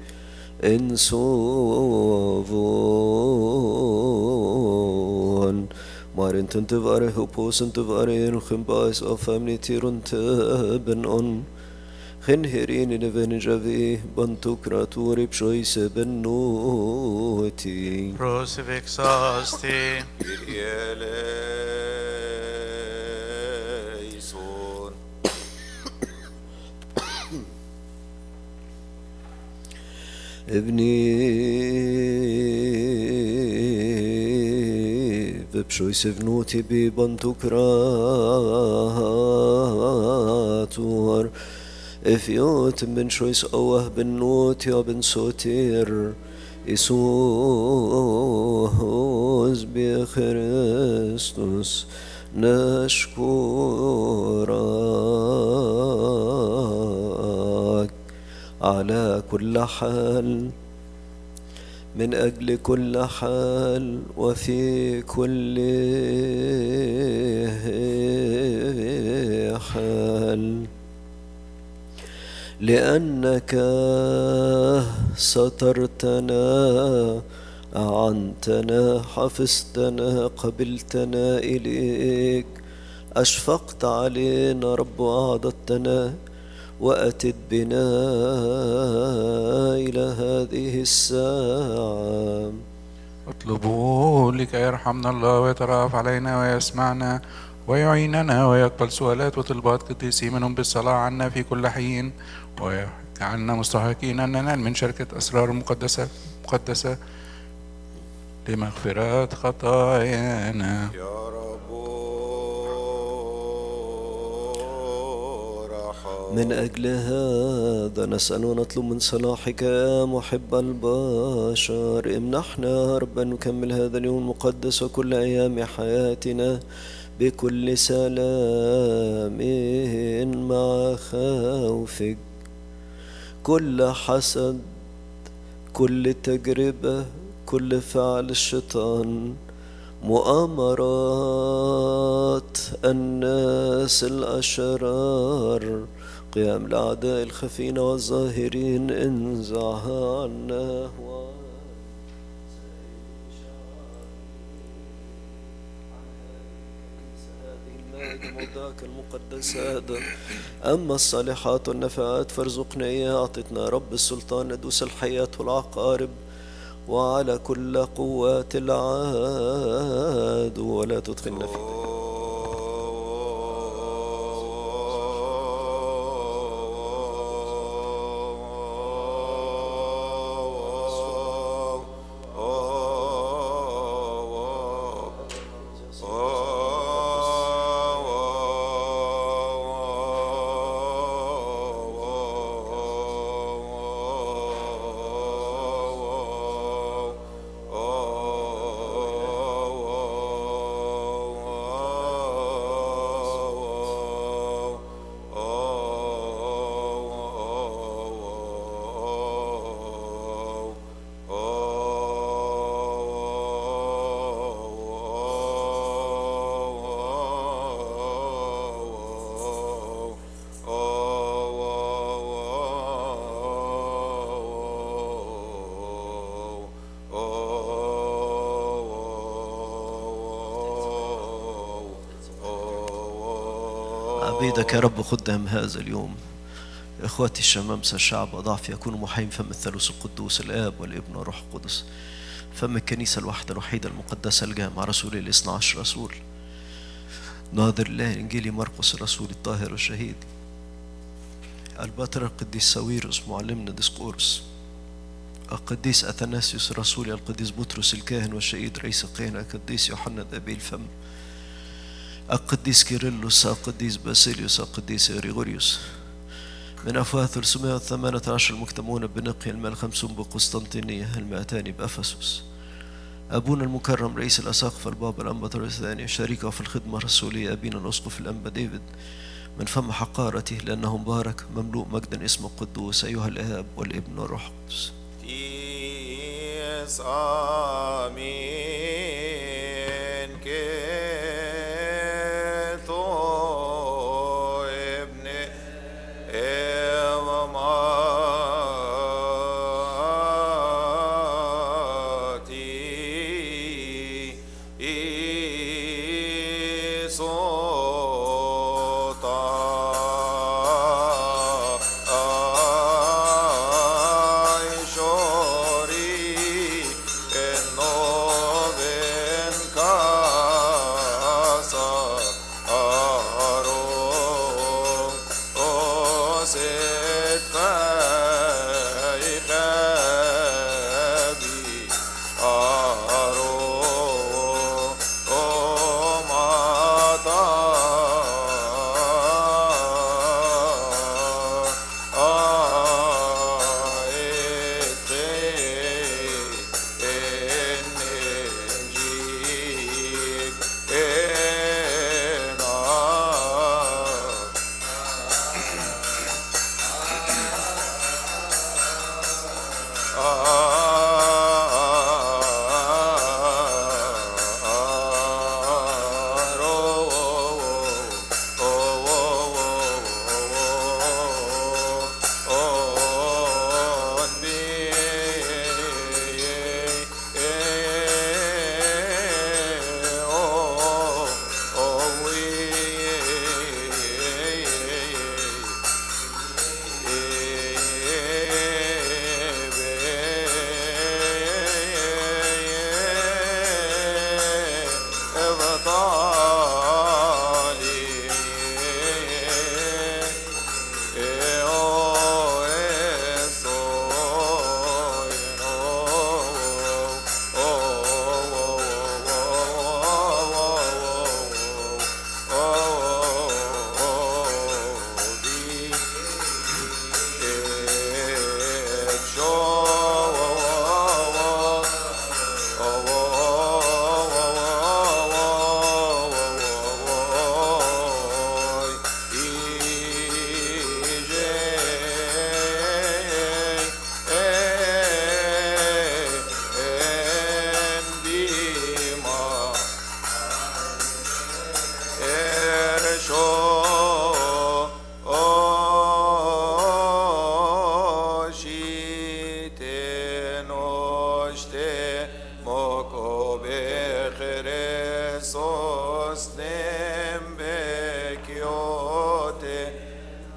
إنسوفون مارن تنتفاره وبوسن تفارين خنبايس أفهمني تيرن تبن أن خنهرين نفن جافي بنتو كراتوري بشويس بنوتي Prosevexaste. Eleison. ابني بشويس بنوتي ببنتو كراتور افيوت من شويس اوه بنوت يا بن سوتير يسوس بخريستوس نشكرك على كل حال من أجل كل حال وفي كل حال لأنك سترتنا، أعنتنا، حفظتنا، قبلتنا إليك، أشفقت علينا رب وأعضدتنا، وأتت بنا إلى هذه الساعة. اطلبوا لكي يرحمنا الله ويترأف علينا ويسمعنا ويعيننا ويقبل سؤالات وطلبات قديسي منهم بالصلاة عنا في كل حين، ويجعلنا مستحقين أن ننال من شركة أسرار مقدسة مقدسة لمغفرة خطايانا. يا رب رحم. من أجل هذا نسأل ونطلب من صلاحك يا محب البشر، امنحنا رب أن نكمل هذا اليوم المقدس وكل أيام حياتنا بكل سلام مع خوفك. كل حسد، كل تجربة، كل فعل الشيطان، مؤامرات الناس الأشرار، قيام الأعداء الخفين والظاهرين، انزعها عنا. موضعك المقدس هذا، أما الصالحات والنفعات فارزقنا إياها. أعطتنا رب السلطان ندوس الحياة والعقارب وعلى كل قوات العاد، ولا تدخلنا في عبيدك يا رب خدام هذا اليوم. إخواتي الشمامسة الشعب وضعف يكونوا محيين فم الثالوث القدوس الآب والابن والروح القدس، فم الكنيسة الواحدة الوحيدة المقدسة الجامعة، رسول الاثنى عشر رسول، ناظر الله إنجيلي مرقس الرسول الطاهر الشهيد، البطريرك القديس ساويرس معلمنا ديسقورس، القديس أثناسيوس الرسول، القديس بطرس الكاهن والشهيد رئيس الكهنة، القديس يوحنا ذبي الفم، القديس كيرلس، القديس باسيليوس، القديس غريغوريوس، من أفواه ثلاثمائة وثمانية عشر المجتمعون بنقيا، المال خمسون بقسطنطينية، المائتان بأفسس. أبونا المكرم رئيس الأساقفة البابا الأنبا الثاني، شريكه في الخدمة الرسولية أبينا الأسقف الأنبا ديفيد، من فم حقارته لأنه مبارك مملوء مجدا اسمه القدوس، أيها الآب والابن والروح القدس. تيس آمين كتو ابن إماماتي إيسوتا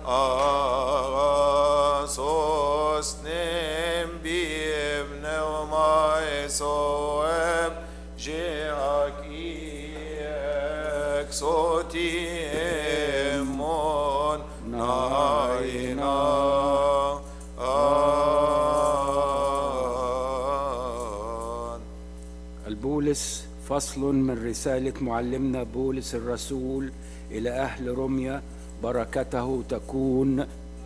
Asos nem bibne umay soeb jeak iek sotimon naina an. البولس فصل من رسالة معلمنا بولس الرسول إلى أهل روميا، بركته تكون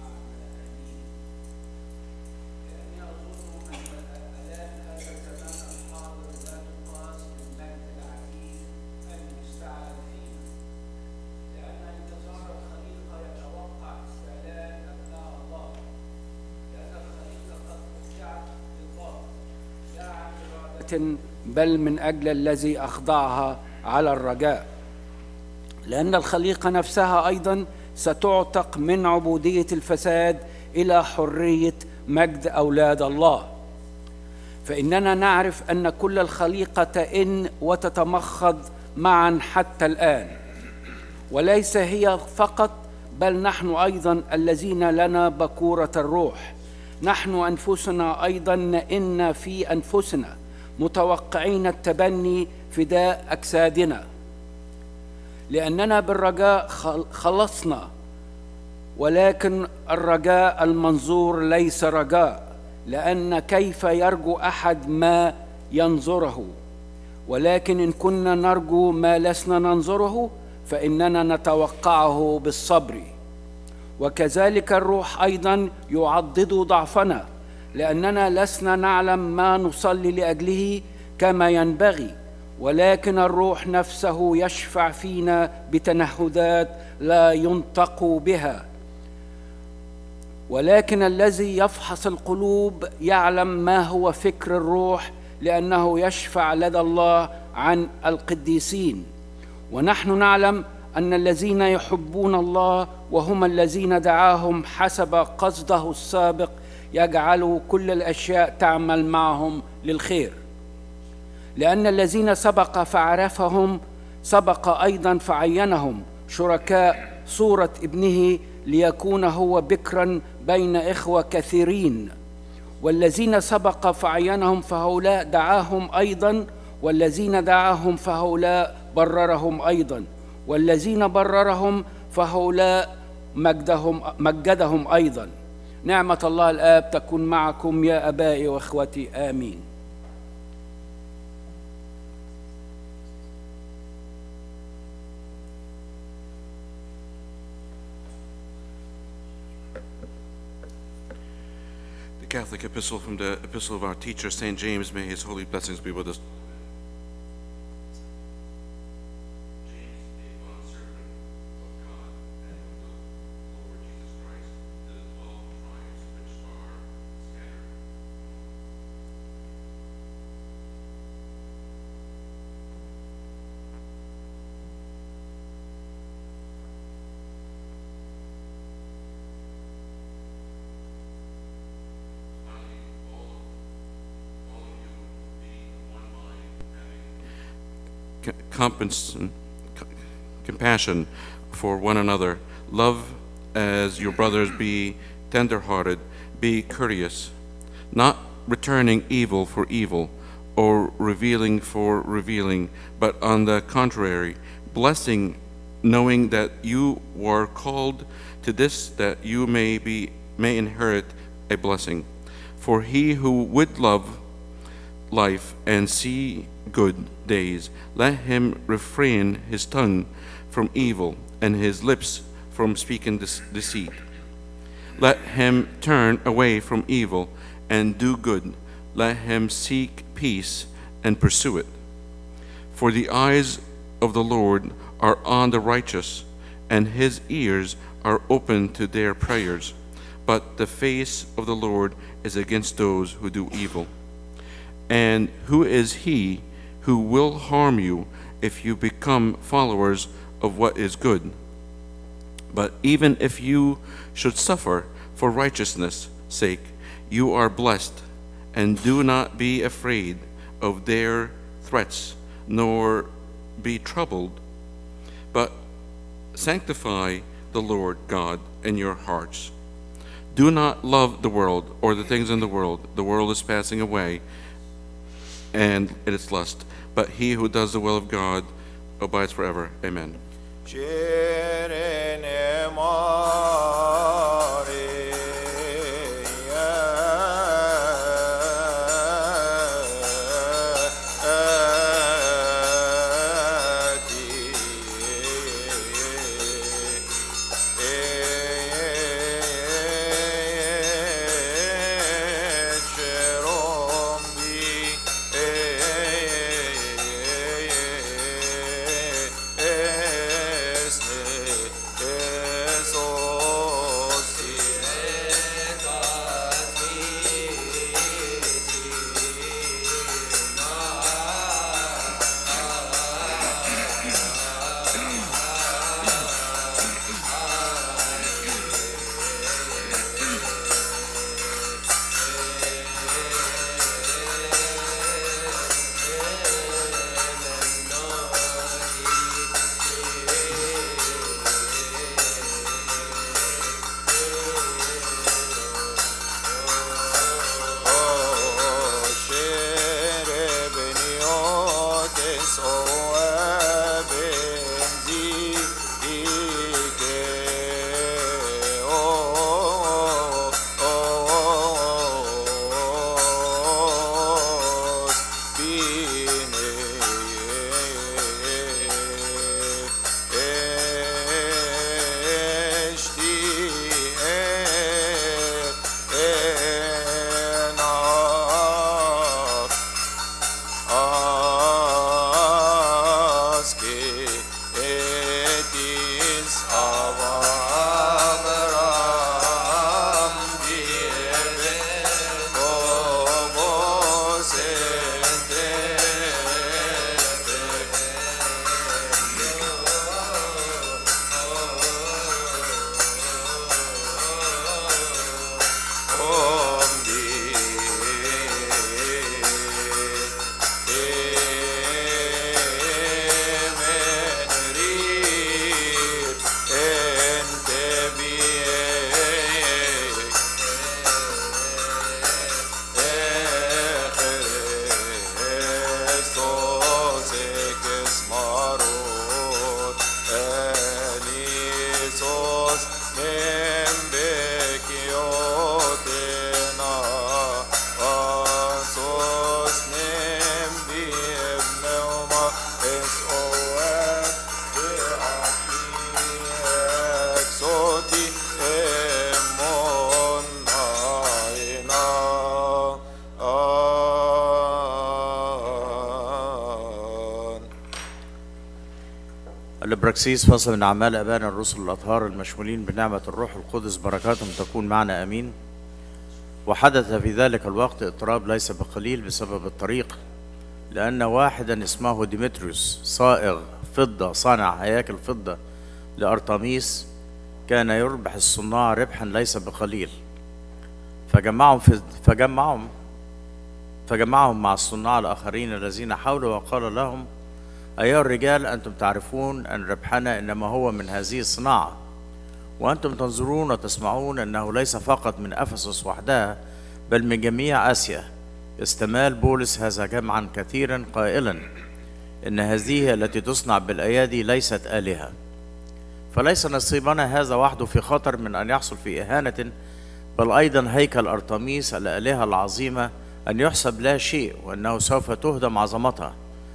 بل من أجل الذي أخضعها على الرجاء، لأن الخليقة نفسها أيضا ستعتق من عبودية الفساد إلى حرية مجد أولاد الله. فإننا نعرف أن كل الخليقة تئن وتتمخض معا حتى الآن، وليس هي فقط بل نحن أيضا الذين لنا بكورة الروح، نحن أنفسنا أيضا نئن في أنفسنا متوقعين التبني فداء أجسادنا، لأننا بالرجاء خلصنا. ولكن الرجاء المنظور ليس رجاء، لأن كيف يرجو أحد ما ينظره؟ ولكن إن كنا نرجو ما لسنا ننظره فإننا نتوقعه بالصبر. وكذلك الروح أيضا يعضد ضعفنا، لأننا لسنا نعلم ما نصلي لأجله كما ينبغي، ولكن الروح نفسه يشفع فينا بتنهدات لا ينطق بها. ولكن الذي يفحص القلوب يعلم ما هو فكر الروح، لأنه يشفع لدى الله عن القديسين. ونحن نعلم أن الذين يحبون الله وهم الذين دعاهم حسب قصده السابق يجعل كل الأشياء تعمل معهم للخير. لأن الذين سبق فعرفهم سبق أيضا فعينهم شركاء صورة ابنه، ليكون هو بكرا بين إخوة كثيرين. والذين سبق فعينهم فهؤلاء دعاهم أيضا، والذين دعاهم فهؤلاء بررهم أيضا، والذين بررهم فهؤلاء مجدهم, مجدهم أيضا. نعمة الله الآب تكون معكم يا أبائي وإخوتي، آمين. The Catholic epistle from the epistle of our teacher, Saint James, may his holy blessings be with us. Compassion for one another, love as your brothers, be tender-hearted, be courteous, not returning evil for evil or revealing for revealing, but on the contrary, blessing, knowing that you were called to this, that you may be may inherit a blessing. For he who would love life and see good days, let him refrain his tongue from evil and his lips from speaking deceit. Let him turn away from evil and do good. Let him seek peace and pursue it. For the eyes of the Lord are on the righteous, and his ears are open to their prayers. But the face of the Lord is against those who do evil. And who is he who will harm you if you become followers of what is good? But even if you should suffer for righteousness' sake, you are blessed, and do not be afraid of their threats, nor be troubled, but sanctify the Lord God in your hearts. Do not love the world or the things in the world. The world is passing away and its lust, but he who does the will of God abides forever. Amen. البراكسيس فصل من أعمال أبانا الرسل الأطهار المشمولين بنعمة الروح القدس، بركاتهم تكون معنا آمين. وحدث في ذلك الوقت اضطراب ليس بقليل بسبب الطريق، لأن واحدا اسمه ديمتريوس صائغ فضة صانع هياكل فضة لأرطميس كان يربح الصناع ربحا ليس بقليل، فجمعهم في فجمعهم فجمعهم مع الصناع الآخرين الذين حوله وقال لهم: أيها الرجال، أنتم تعرفون أن ربحنا إنما هو من هذه الصناعة، وأنتم تنظرون وتسمعون أنه ليس فقط من أفسس وحدها بل من جميع آسيا. استمال بولس هذا جمعا كثيرا قائلا إن هذه التي تصنع بالأيادي ليست آلهة، فليس نصيبنا هذا وحده في خطر من أن يحصل في إهانة، بل أيضا هيكل أرطميس الآلهة العظيمة أن يحسب لا شيء، وأنه سوف تهدم عظمتها.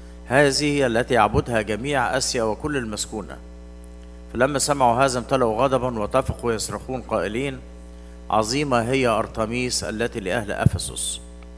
هذه التي يعبدها جميع آسيا وكل المسكونة. فلما سمعوا هذا امتلأوا غضبا واتفقوا يصرخون قائلين: عظيمة هي أرطميس التي لأهل أفسس.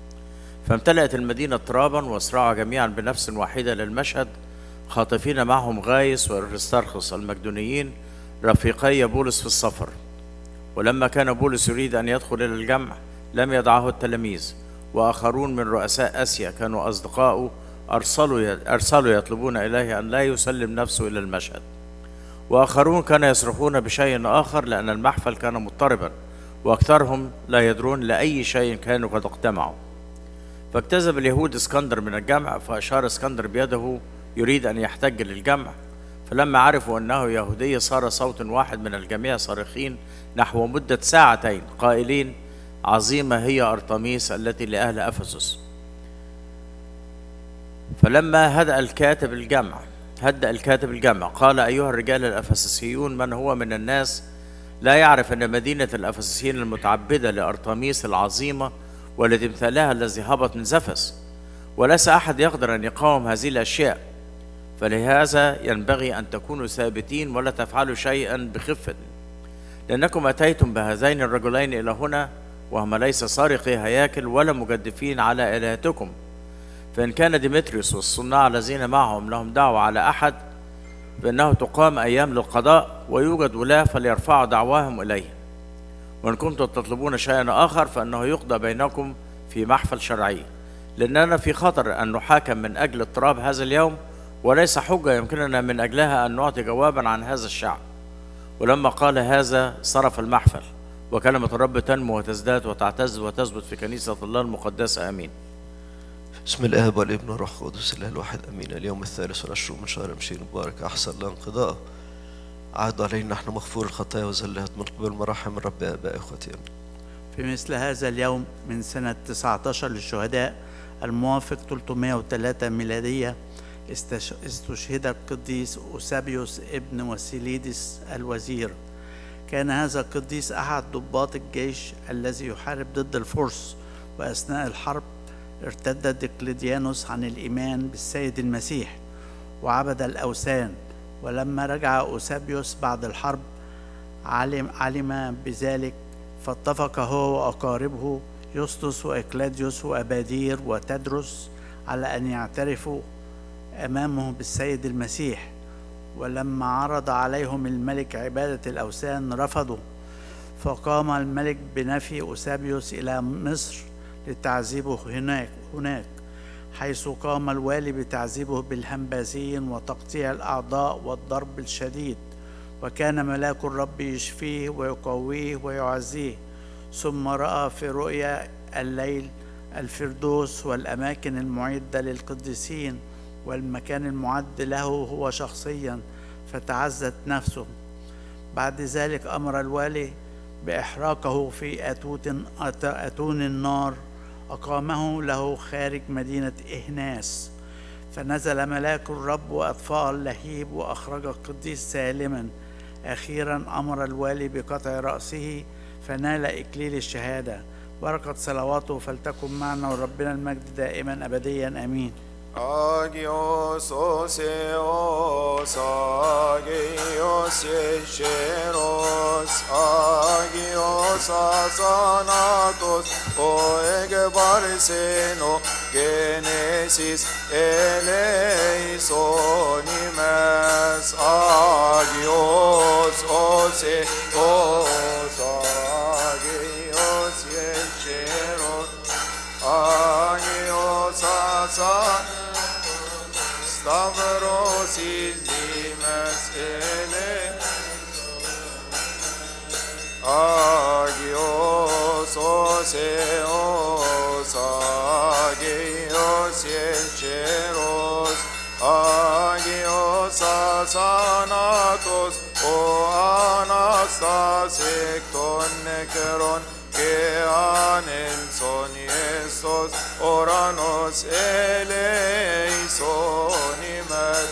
فامتلأت المدينة اضطرابا، واسرعوا جميعا بنفس واحدة للمشهد، خاطفين معهم غايس وأرسترخس المقدونيين رفيقي بولس في السفر. ولما كان بولس يريد أن يدخل إلى الجمع لم يدعه التلاميذ، وآخرون من رؤساء آسيا كانوا أصدقاؤه أرسلوا أرسلوا يطلبون إليه أن لا يسلم نفسه إلى المشهد. وآخرون كانوا يصرخون بشيء آخر، لأن المحفل كان مضطربا وأكثرهم لا يدرون لأي شيء كانوا قد اجتمعوا. فاجتذب اليهود اسكندر من الجمع، فأشار اسكندر بيده يريد أن يحتج للجمع، فلما عرفوا أنه يهودي صار صوت واحد من الجميع صارخين نحو مدة ساعتين قائلين: عظيمة هي أرطميس التي لأهل أفسس. فلما هدأ الكاتب الجمع هدأ الكاتب الجمع قال: أيها الرجال الأفسسيون، من هو من الناس لا يعرف أن مدينة الأفسسيين المتعبدة لأرطميس العظيمة ولتمثالها الذي هبط من زفس، وليس أحد يقدر أن يقاوم هذه الأشياء، فلهذا ينبغي أن تكونوا ثابتين ولا تفعلوا شيئا بخفة، لأنكم أتيتم بهذين الرجلين إلى هنا وهم ليس سارقي هياكل ولا مجدفين على إلهتكم. فإن كان ديمتريوس والصناع الذين معهم لهم دعوة على أحد فإنه تقام أيام للقضاء ويوجد ولاة فليرفعوا دعواهم إليه، وإن كنتم تطلبون شيئا آخر فإنه يقضى بينكم في محفل شرعي، لأننا في خطر أن نحاكم من أجل اضطراب هذا اليوم، وليس حجة يمكننا من أجلها أن نعطي جوابا عن هذا الشعب. ولما قال هذا صرف المحفل، وكلمة الرب تنمو وتزداد وتعتز وتثبت في كنيسة الله المقدسة. آمين. بسم الآب والابن والروح القدس الله الواحد أمين. اليوم الثالث والعشرون من شهر مشير مبارك أحسن لانقضاء، عاد علينا نحن مغفور الخطايا وزلات من قبل مراحم الرب آباء إخوتي. في مثل هذا اليوم من سنة تسعة عشر للشهداء الموافق ثلاثمائة وثلاثة ميلادية استشهد القديس أوسابيوس ابن وسيليدس الوزير. كان هذا القديس أحد ضباط الجيش الذي يحارب ضد الفرس، وأثناء الحرب ارتد ديقلديانوس عن الإيمان بالسيد المسيح وعبد الأوثان. ولما رجع أوسابيوس بعد الحرب علم, علم بذلك، فاتفق هو وأقاربه يسطس وإكلاديوس وأبادير وتدرس على أن يعترفوا أمامه بالسيد المسيح. ولما عرض عليهم الملك عبادة الأوثان رفضوا، فقام الملك بنفي أوسابيوس إلى مصر لتعذيبه هناك هناك حيث قام الوالي بتعذيبه بالهمبازين وتقطيع الأعضاء والضرب الشديد. وكان ملاك الرب يشفيه ويقويه ويعزيه. ثم رأى في رؤيا الليل الفردوس والأماكن المعدة للقديسين والمكان المعد له هو شخصيا، فتعزت نفسه. بعد ذلك أمر الوالي بإحراقه في أتوت أتون النار، أقامه له خارج مدينة إهناس. فنزل ملاك الرب وأطفأ اللهيب وأخرج القديس سالما. أخيرا أمر الوالي بقطع رأسه فنال إكليل الشهادة. بركة صلواته فلتكن معنا وربنا المجد دائما أبديا آمين. Agios Oseos, Agios Yesheros, Agios Asanatos, Oegbarseno, Genesis Eleisonimes, Agios Oseos, Agios Yesheros, Agios Asanatos, Stavros is limes ele Agios Oseos, Agios Yesheros, Agios Asanatos, O Anastasik ton nekron que anelson Iestos oranos eleisonimes.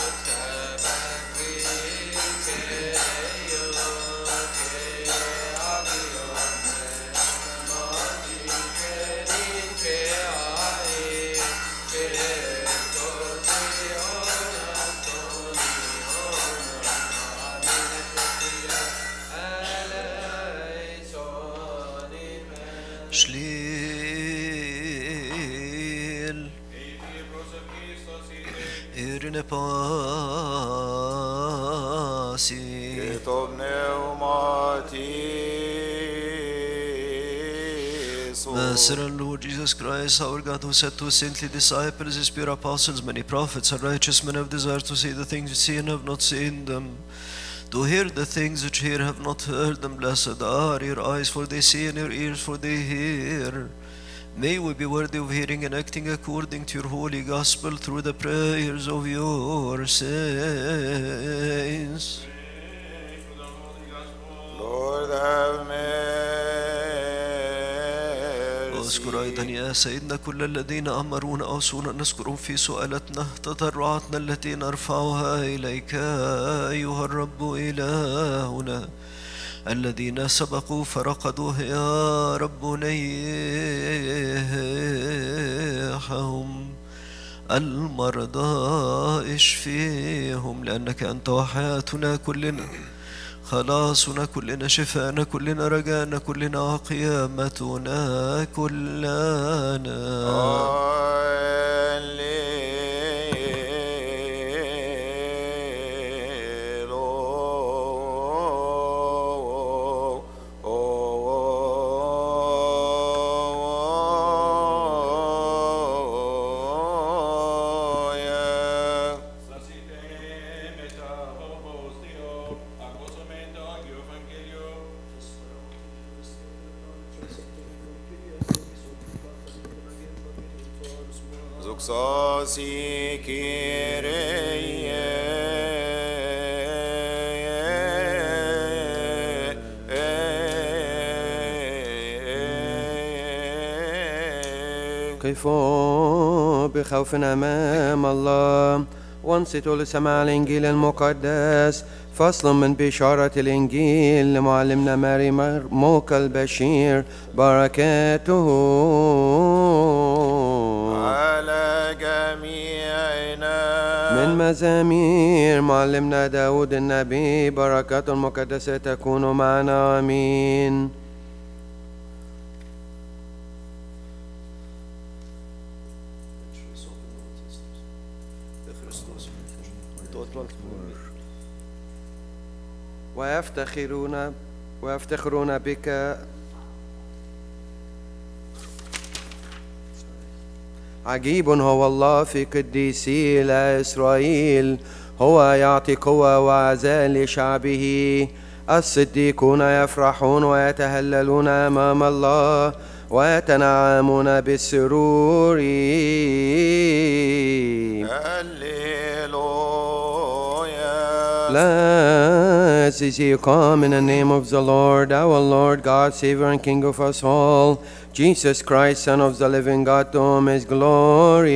Şlil Irine pasi Kitob pneumatis. Master and Lord Jesus Christ, our God, who said to his saintly disciples, his pure apostles, many prophets and righteous men have desired to see the things you see and have not seen them, to hear the things which hear have not heard them. Blessed are your eyes, for they see, and your ears, for they hear. May we be worthy of hearing and acting according to your holy gospel through the prayers of your saints. Lord have mercy. واذكر أيضا يا سيدنا كل الذين أمرونا أوصونا نذكرهم في سؤالتنا تضرعاتنا التي نرفعها إليك أيها الرب إلهنا. الذين سبقوا فرقدوا يا رب نيحهم. المرضى اشفيهم لأنك أنت وحياتنا كلنا، خلاصنا كلنا، شفانا كلنا، رجانا كلنا، وقيامتنا كلنا. Zoxasi Kyrie. قفوا بخوف أمام الله وانصتوا لسماع الإنجيل المقدس. فصل من بشارة الإنجيل لمعلمنا ماري مرموك البشير بركاته على جميعنا. من مزامير معلمنا داود النبي بركاته المقدسة تكون معنا آمين. ويفتخرون ويفتخرون بك عجيب هو الله في قديسي إسرائيل، هو يعطي قوة وعزاء لشعبه. الصديقون يفرحون ويتهللون أمام الله ويتنعمون بالسرور. Blessed you come in the name of the Lord, our Lord, God, Savior and King of us all, Jesus Christ, Son of the living God, to whom is glory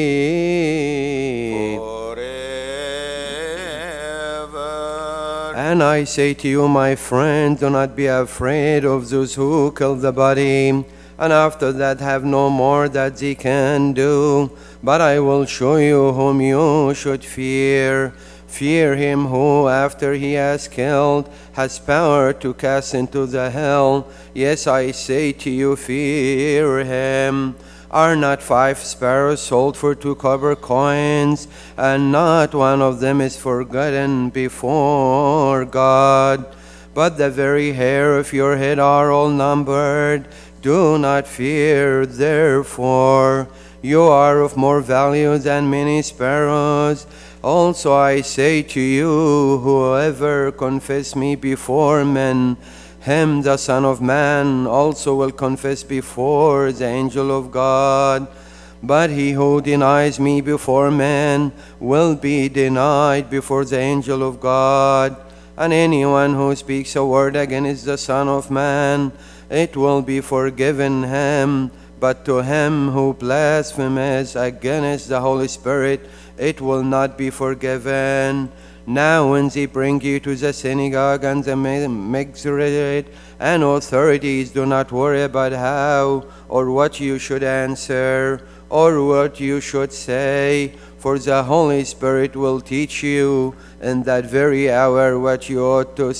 forever. And I say to you, my friend, do not be afraid of those who kill the body, and after that have no more that they can do. But I will show you whom you should fear. Fear him who, after he has killed, has power to cast into the hell. Yes, I say to you, fear him. Are not five sparrows sold for two copper coins, and not one of them is forgotten before God? But the very hair of your head are all numbered. Do not fear, therefore. You are of more value than many sparrows. Also I say to you, whoever confess me before men, him the Son of Man also will confess before the angel of God. But he who denies me before men will be denied before the angel of God. And anyone who speaks a word against the Son of Man, it will be forgiven him. But to him who blasphemes against the Holy Spirit, it will not be forgiven. Now when they bring you to the synagogue and the magistrate and authorities, do not worry about how or what you should answer or what you should say, for the Holy Spirit will teach you in that very hour what you ought to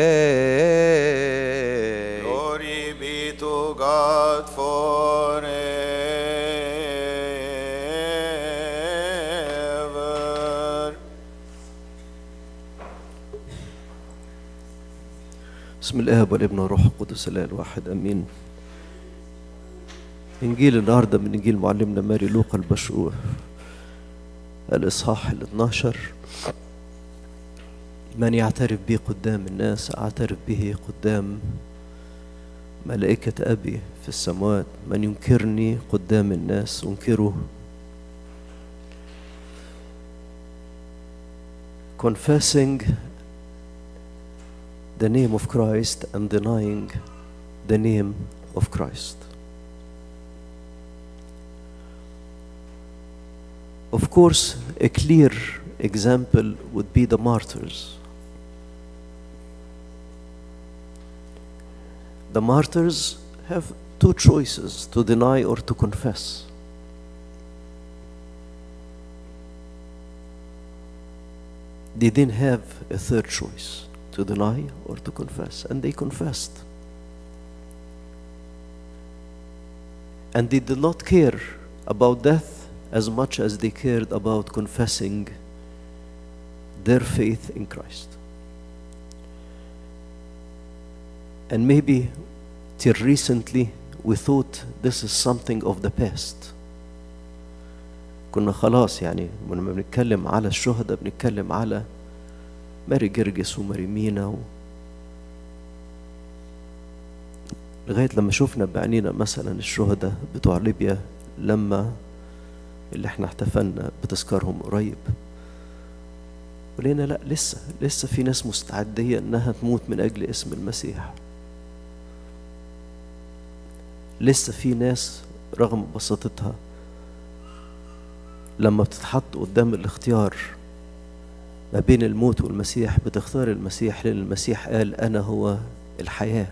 say. Glory be to God forever. بسم الآب والابن والروح القدس الإله الواحد آمين. إنجيل النهارده من إنجيل معلمنا ماري لوقا البشور الإصحاح الاثناشر. من يعترف بي قدام الناس أعترف به قدام ملائكة أبي في السماوات من ينكرني قدام الناس أنكره. Confessing the name of Christ and denying the name of Christ. Of course, a clear example would be the martyrs. The martyrs have two choices, to deny or to confess. They didn't have a third choice, to deny or to confess, and they confessed. And they did not care about death as much as they cared about confessing their faith in Christ. And maybe till recently we thought this is something of the past. كنا خلاص يعني لما بنتكلم على الشهداء بنتكلم على ماري جرجس وماري مينا و... لغاية لما شفنا بعينينا مثلا الشهداء بتوع ليبيا لما اللي احنا احتفلنا بتذكارهم قريب، ولقينا لا، لسه لسه في ناس مستعدية انها تموت من اجل اسم المسيح. لسه في ناس رغم بساطتها لما بتتحط قدام الاختيار ما بين الموت والمسيح بتختار المسيح، لأن المسيح قال أنا هو الحياة.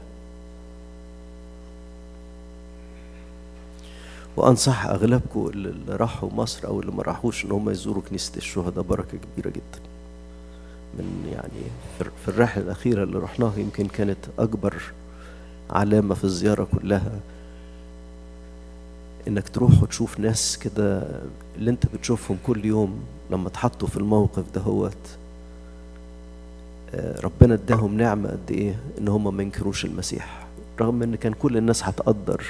وأنصح أغلبكم اللي راحوا مصر أو اللي ما راحوش إن هم يزوروا كنيسة الشهداء، بركة كبيرة جدا. من يعني في الرحلة الأخيرة اللي رحناها يمكن كانت أكبر علامة في الزيارة كلها إنك تروح وتشوف ناس كده اللي أنت بتشوفهم كل يوم لما تحطوا في الموقف ده هوت ربنا اداهم نعمة قد إيه إن هم ما ينكروش المسيح، رغم إن كان كل الناس هتقدر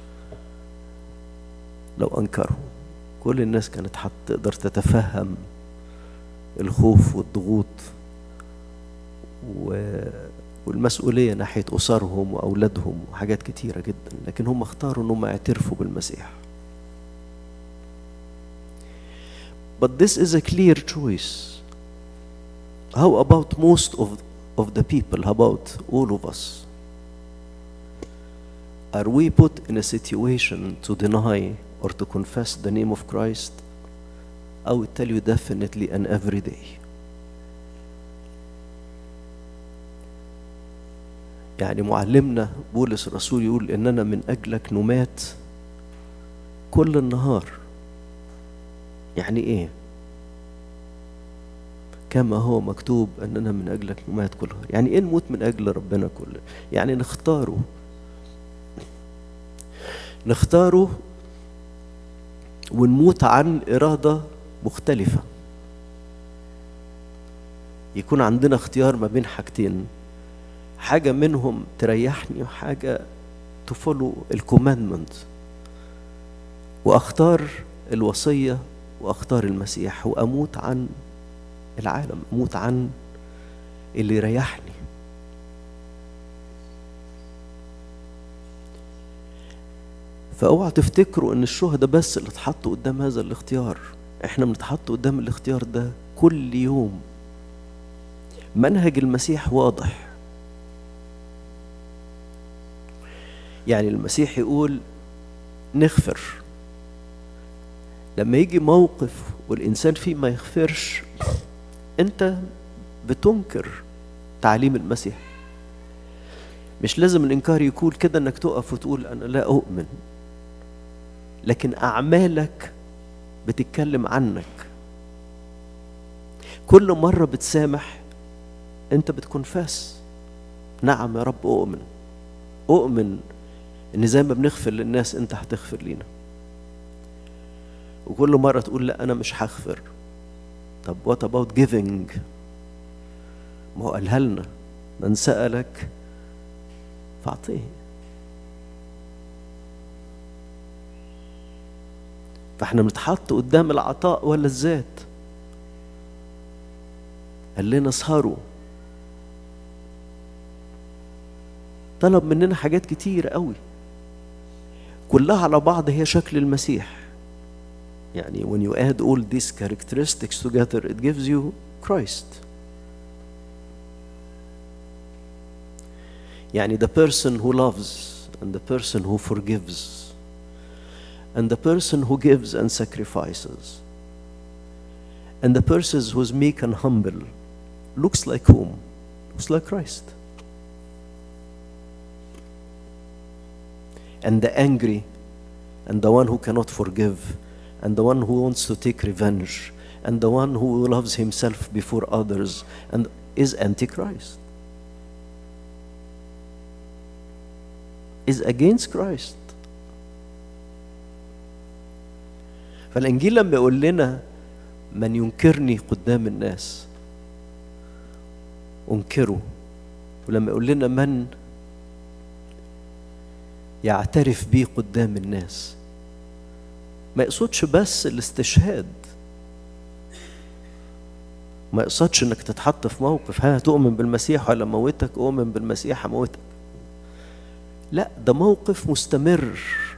لو أنكروا. كل الناس كانت هتقدر تتفهم الخوف والضغوط والمسؤولية ناحية أسرهم وأولادهم وحاجات كتيرة جدا، لكن هم اختاروا إنهم يعترفوا بالمسيح. But this is a clear choice. How about most of, of the people? How about all of us? Are we put in a situation to deny or to confess the name of Christ? I would tell you definitely and every day. يعني معلمنا بولس الرسول يقول إننا من أجلك نمات كل النهار. يعني إيه؟ كما هو مكتوب أننا من أجلك نمات كل النهار. يعني إيه نموت من أجل ربنا كله؟ يعني نختاره نختاره ونموت عن إرادة مختلفة. يكون عندنا اختيار ما بين حاجتين، حاجة منهم تريحني وحاجة تفولو الكوماندمنت، وأختار الوصية وأختار المسيح، وأموت عن العالم، أموت عن اللي يريحني. فأوعى تفتكروا إن الشهداء بس اللي اتحطوا قدام هذا الاختيار، إحنا بنتحط قدام الاختيار ده كل يوم. منهج المسيح واضح. يعني المسيح يقول نغفر. لما يجي موقف والإنسان فيه ما يغفرش، أنت بتنكر تعليم المسيح. مش لازم الإنكار يكون كده إنك تقف وتقول أنا لا أؤمن، لكن أعمالك بتتكلم عنك. كل مرة بتسامح أنت بتكونفاس، نعم يا رب أؤمن، أؤمن إن زي ما بنغفر للناس أنت هتغفر لينا. وكل مرة تقول لا أنا مش هغفر. طب what about giving؟ ما هو قالها لنا من سألك فأعطيه. فاحنا بنتحط قدام العطاء ولا الذات. قال لنا اسهروا. طلب مننا حاجات كتير قوي كلها على بعض هي شكل المسيح. يعني when you add all these characteristics together it gives you Christ. يعني the person who loves and the person who forgives and the person who gives and sacrifices and the person who's meek and humble looks like whom? Looks like Christ. And the angry and the one who cannot forgive and the one who wants to take revenge and the one who loves himself before others and is Antichrist, is against Christ. فالإنجيل لما يقول لنا من ينكرني قدام الناس أنكره، ولما يقول لنا من يعترف بيه قدام الناس ما يقصدش بس الاستشهاد، ما يقصدش انك تتحط في موقف ها تؤمن بالمسيح ولا موتك، أؤمن بالمسيح موتك. لا، ده موقف مستمر.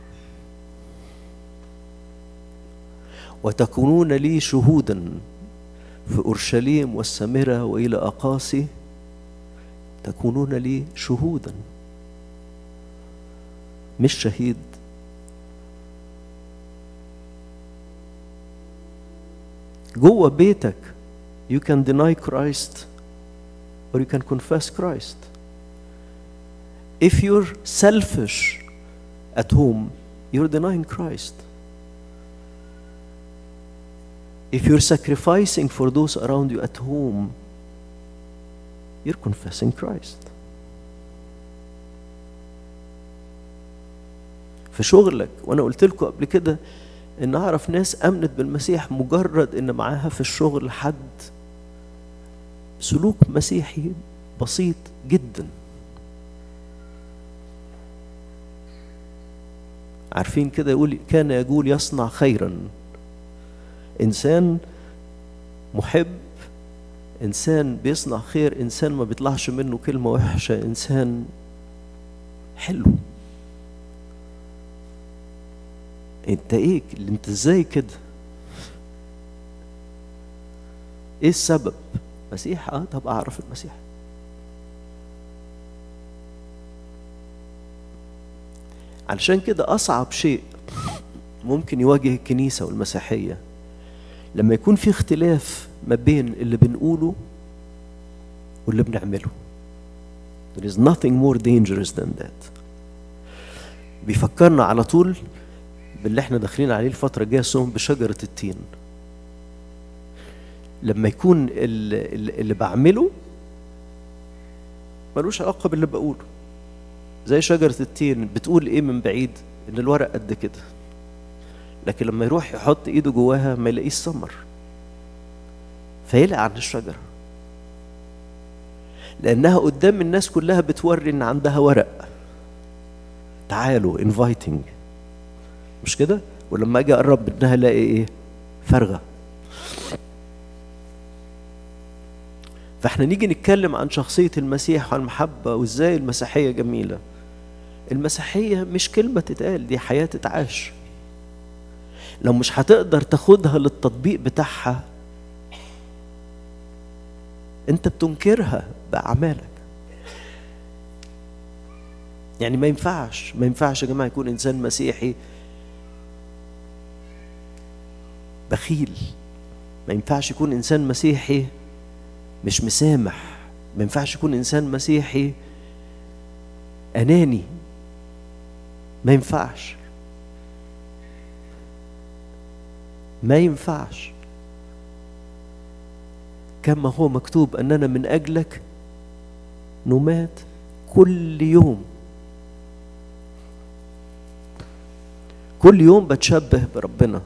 وتكونون لي شهودا في أورشليم والسامرة وإلى أقاصي، تكونون لي شهودا، مش شهيد. جوه بيتك you can deny Christ or you can confess Christ. If you're selfish at home, you're denying Christ. If you're sacrificing for those around you at home, you're confessing Christ. في شغلك، وانا قلت لكم قبل كده ان اعرف ناس امنت بالمسيح مجرد ان معاها في الشغل حد سلوك مسيحي بسيط جدا. عارفين كده يقول كان يقول يصنع خيرا، انسان محب، انسان بيصنع خير، انسان ما بيطلعش منه كلمة وحشة، انسان حلو. انت ايه؟ انت ازاي كده؟ ايه السبب؟ مسيح. اه طب اعرف المسيح. علشان كده اصعب شيء ممكن يواجه الكنيسة والمسيحية لما يكون في اختلاف ما بين اللي بنقوله واللي بنعمله. There is nothing more dangerous than that. بيفكرنا على طول باللي احنا داخلين عليه الفترة الجاية سوم بشجرة التين. لما يكون اللي, اللي بعمله ملوش علاقة باللي بقوله. زي شجرة التين بتقول ايه من بعيد؟ ان الورق قد كده، لكن لما يروح يحط ايده جواها ما يلاقيش ثمر فيلعن الشجرة، لانها قدام الناس كلها بتوري ان عندها ورق. تعالوا inviting، مش كده؟ ولما اجي اقرب منها الاقي ايه؟ فارغة. فاحنا نيجي نتكلم عن شخصية المسيح وعن المحبة وازاي المسيحية جميلة. المسيحية مش كلمة تتقال، دي حياة تتعاش. لو مش هتقدر تاخدها للتطبيق بتاعها انت بتنكرها بأعمالك. يعني ما ينفعش ما ينفعش يا جماعة يكون إنسان مسيحي بخيل، ما ينفعش يكون إنسان مسيحي مش مسامح، ما ينفعش يكون إنسان مسيحي أناني، ما ينفعش ما ينفعش. كما هو مكتوب أننا من أجلك نمات كل يوم. كل يوم بتشبه بربنا.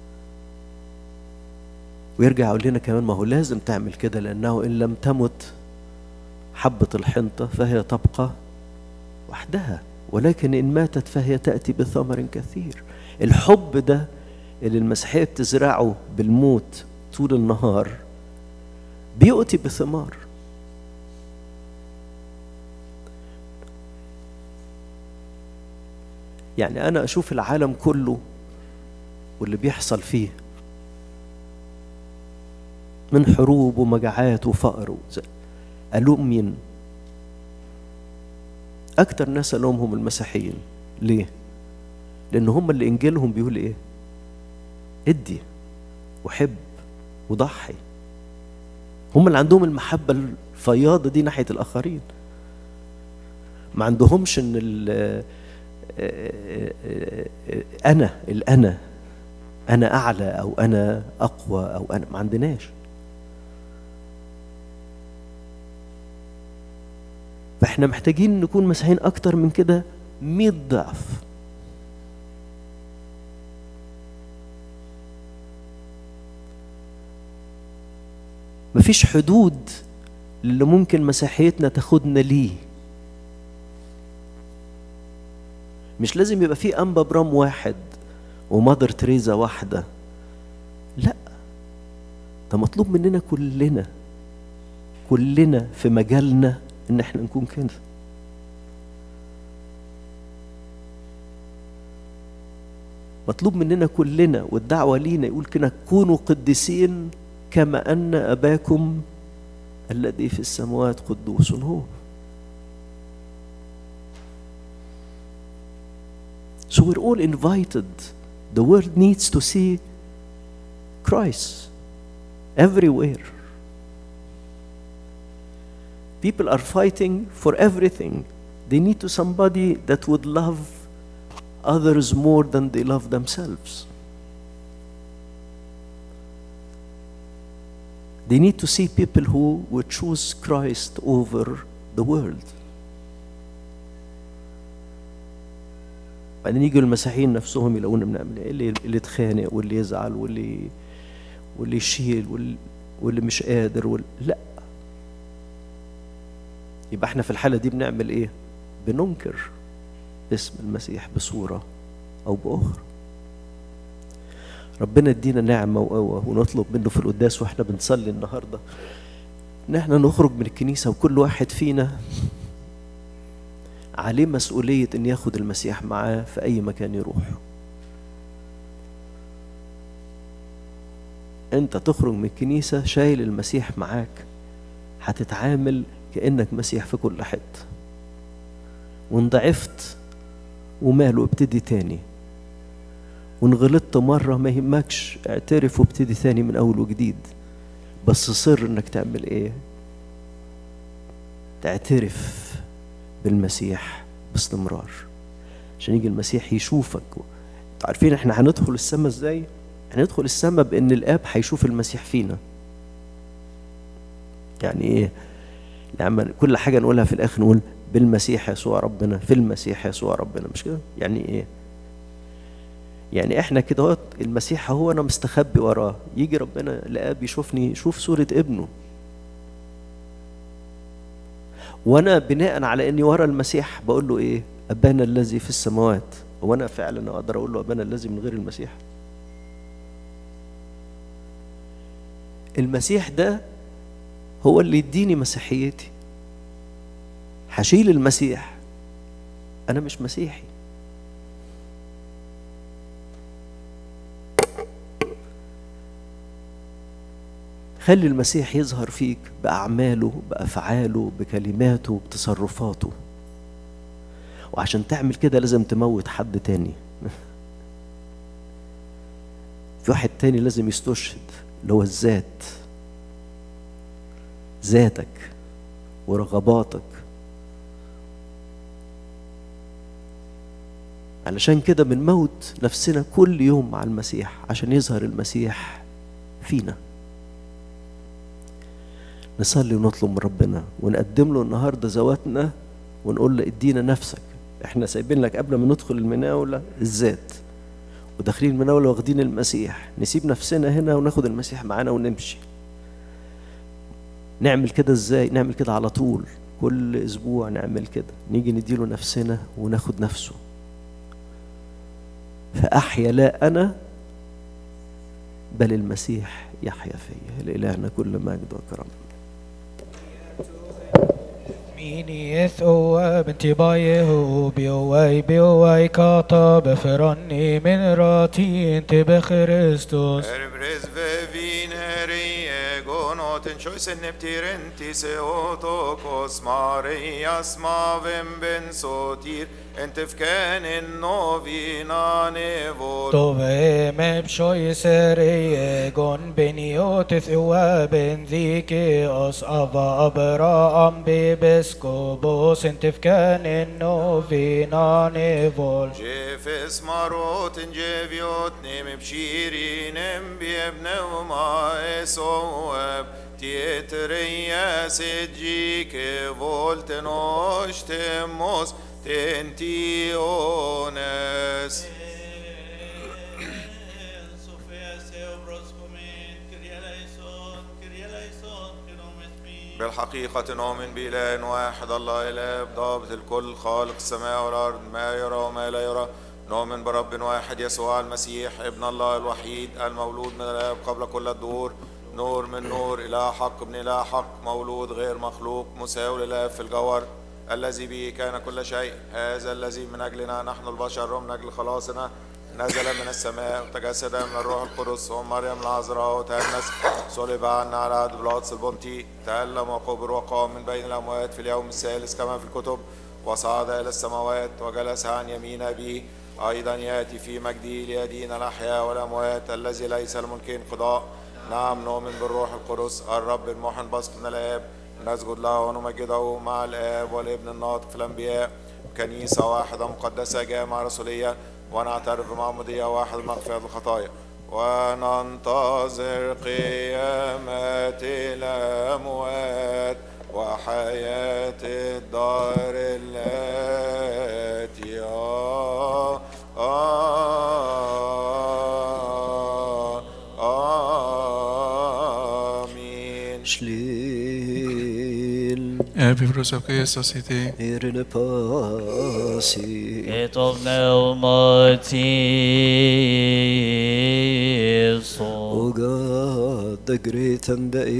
ويرجع يقول لنا كمان ما هو لازم تعمل كده، لأنه إن لم تمت حبة الحنطة فهي تبقى وحدها، ولكن إن ماتت فهي تأتي بثمر كثير. الحب ده اللي المسيحية بتزرعه بالموت طول النهار بيؤتي بثمار. يعني أنا أشوف العالم كله واللي بيحصل فيه من حروب ومجاعات وفقر، ألوم مين؟ أكتر ناس ألومهم المسيحيين. ليه؟ لأن هم اللي إنجيلهم بيقول إيه؟ ادي وحب وضحي. هم اللي عندهم المحبة الفياضة دي ناحية الآخرين. ما عندهمش إن أنا الأنا أنا أعلى أو أنا أقوى أو أنا، ما عندناش. فإحنا محتاجين نكون مسيحيين أكتر من كده مئة ضعف. مفيش حدود اللي ممكن مسيحيتنا تاخدنا ليه. مش لازم يبقى فيه أنبا برام واحد ومادر تريزا واحدة، لا، ده مطلوب مننا كلنا كلنا في مجالنا ان احنا نكون كده. مطلوب مننا كلنا، والدعوة لينا يقول كده كونوا قديسين كما أن أباكم الذي في السماوات قدوس هو. So we're all invited. The world needs to see Christ everywhere. People are fighting for everything. They need to somebody that would love others more than they love themselves. They need to see people who would choose Christ over the world. بعدين يجوا المسيحيين نفسهم يلاقونا بنعمل ايه، اللي اللي يتخانق واللي يزعل واللي واللي يشيل واللي, واللي مش قادر واللي لا. يبقى احنا في الحالة دي بنعمل ايه؟ بننكر اسم المسيح بصورة او باخرى. ربنا يدينا نعمة وقوة، ونطلب منه في القداس واحنا بنصلي النهاردة ان احنا نخرج من الكنيسة وكل واحد فينا عليه مسؤولية ان ياخد المسيح معاه في اي مكان يروح. انت تخرج من الكنيسة شايل المسيح معاك، هتتعامل كأنك مسيح في كل حتة. وان ضعفت وماله ابتدي تاني، وان غلطت مرة ما يهمكش، اعترف وابتدي ثاني من اول وجديد. بس صر انك تعمل ايه؟ تعترف بالمسيح باستمرار عشان يجي المسيح يشوفك. عارفين احنا هندخل السماء ازاي؟ هندخل السماء بان الاب هيشوف المسيح فينا. يعني ايه؟ لما كل حاجة نقولها في الاخر نقول بالمسيح يسوع ربنا، في المسيح يسوع ربنا، مش كده؟ يعني ايه؟ يعني احنا كده المسيح هو انا مستخبي وراه، يجي ربنا الاب يشوفني، يشوف صورة ابنه. وانا بناء على اني ورا المسيح بقول له ايه؟ ابانا الذي في السماوات. وانا فعلا اقدر اقول له ابانا الذي من غير المسيح؟ المسيح ده هو اللي يديني مسيحيتي. هشيل المسيح انا مش مسيحي. خلي المسيح يظهر فيك بأعماله، بأفعاله، بكلماته، بتصرفاته. وعشان تعمل كده لازم تموت حد تاني. في واحد تاني لازم يستشهد، اللي هو الذات، ذاتك ورغباتك. علشان كده بنموت نفسنا كل يوم مع المسيح عشان يظهر المسيح فينا. نصلي ونطلب من ربنا ونقدم له النهارده ذواتنا ونقول له ادينا نفسك. احنا سايبين لك قبل ما ندخل المناولة الذات، وداخلين المناولة واخدين المسيح. نسيب نفسنا هنا وناخد المسيح معانا ونمشي. نعمل كده ازاي؟ نعمل كده على طول، كل اسبوع نعمل كده، نيجي نديله نفسنا وناخد نفسه. فأحيا لا أنا بل المسيح يحيا فيا. لإلهنا كل مجد وكرم. ميني يثقوا بنتي بايه بيوي بيوي كاتا بفرني من راتي انت بخريستوس Erbres vevineri gonoten choisen neptirenti seotokos Marias mavem ben sotir entefken in novina nevot Tove me bshoj seri gon beniot thua ben dhiki os ava Abraham bibeskobos entifkan novina nevol Jefes marotin jeviot nem bshirinem biebneuma esoeb tietreia sedjike voltenos temos tentiones بالحقيقة نؤمن بإله واحد الله إله ضابط الكل خالق السماء والأرض ما يرى وما لا يرى نؤمن برب واحد يسوع المسيح ابن الله الوحيد المولود من الآب قبل كل الدهور نور من نور إله حق ابن إله حق مولود غير مخلوق مساوي للآب في الجوهر الذي به كان كل شيء هذا الذي من أجلنا نحن البشر ومن أجل خلاصنا نزل من السماء وتجسد من الروح القدس ومريم العذراء وتأنس صلب عنا على عهد بيلاطس البنطي تألم وقبر وقام من بين الأموات في اليوم الثالث كما في الكتب وصعد إلى السماوات وجلس عن يمين أبيه أيضا يأتي في مجده ليدين الأحياء والأموات الذي ليس الملك انقضاء نعم نؤمن بالروح القدس الرب المحن بسط من الآب نسجد له ونمجده مع الآب والابن الناطق في الأنبياء كنيسة واحدة مقدسة جامعة رسولية ونعترف بمعمودية واحد مغفرة الخطايا وننتظر قيامة الأموات وحياة الدار التي آمين. Slil Epi prosavke société. Irene pasi Et of pneumatis O God, the great and the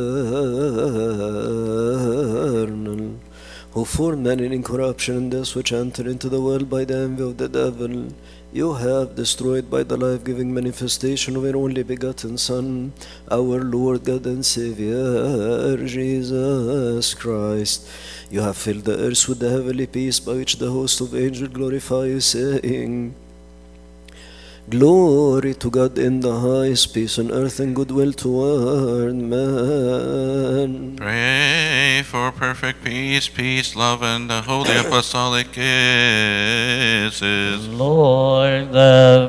eternal, who formed man in incorruption and thus which enter into the world by the envy of the devil, you have destroyed by the life-giving manifestation of your only begotten Son, our Lord God and Savior, Jesus Christ. You have filled the earth with the heavenly peace by which the host of angels glorify you, saying, Glory to God in the highest, peace on earth and goodwill toward man. Pray for perfect peace, peace, love, and the holy apostolic kisses. Lord of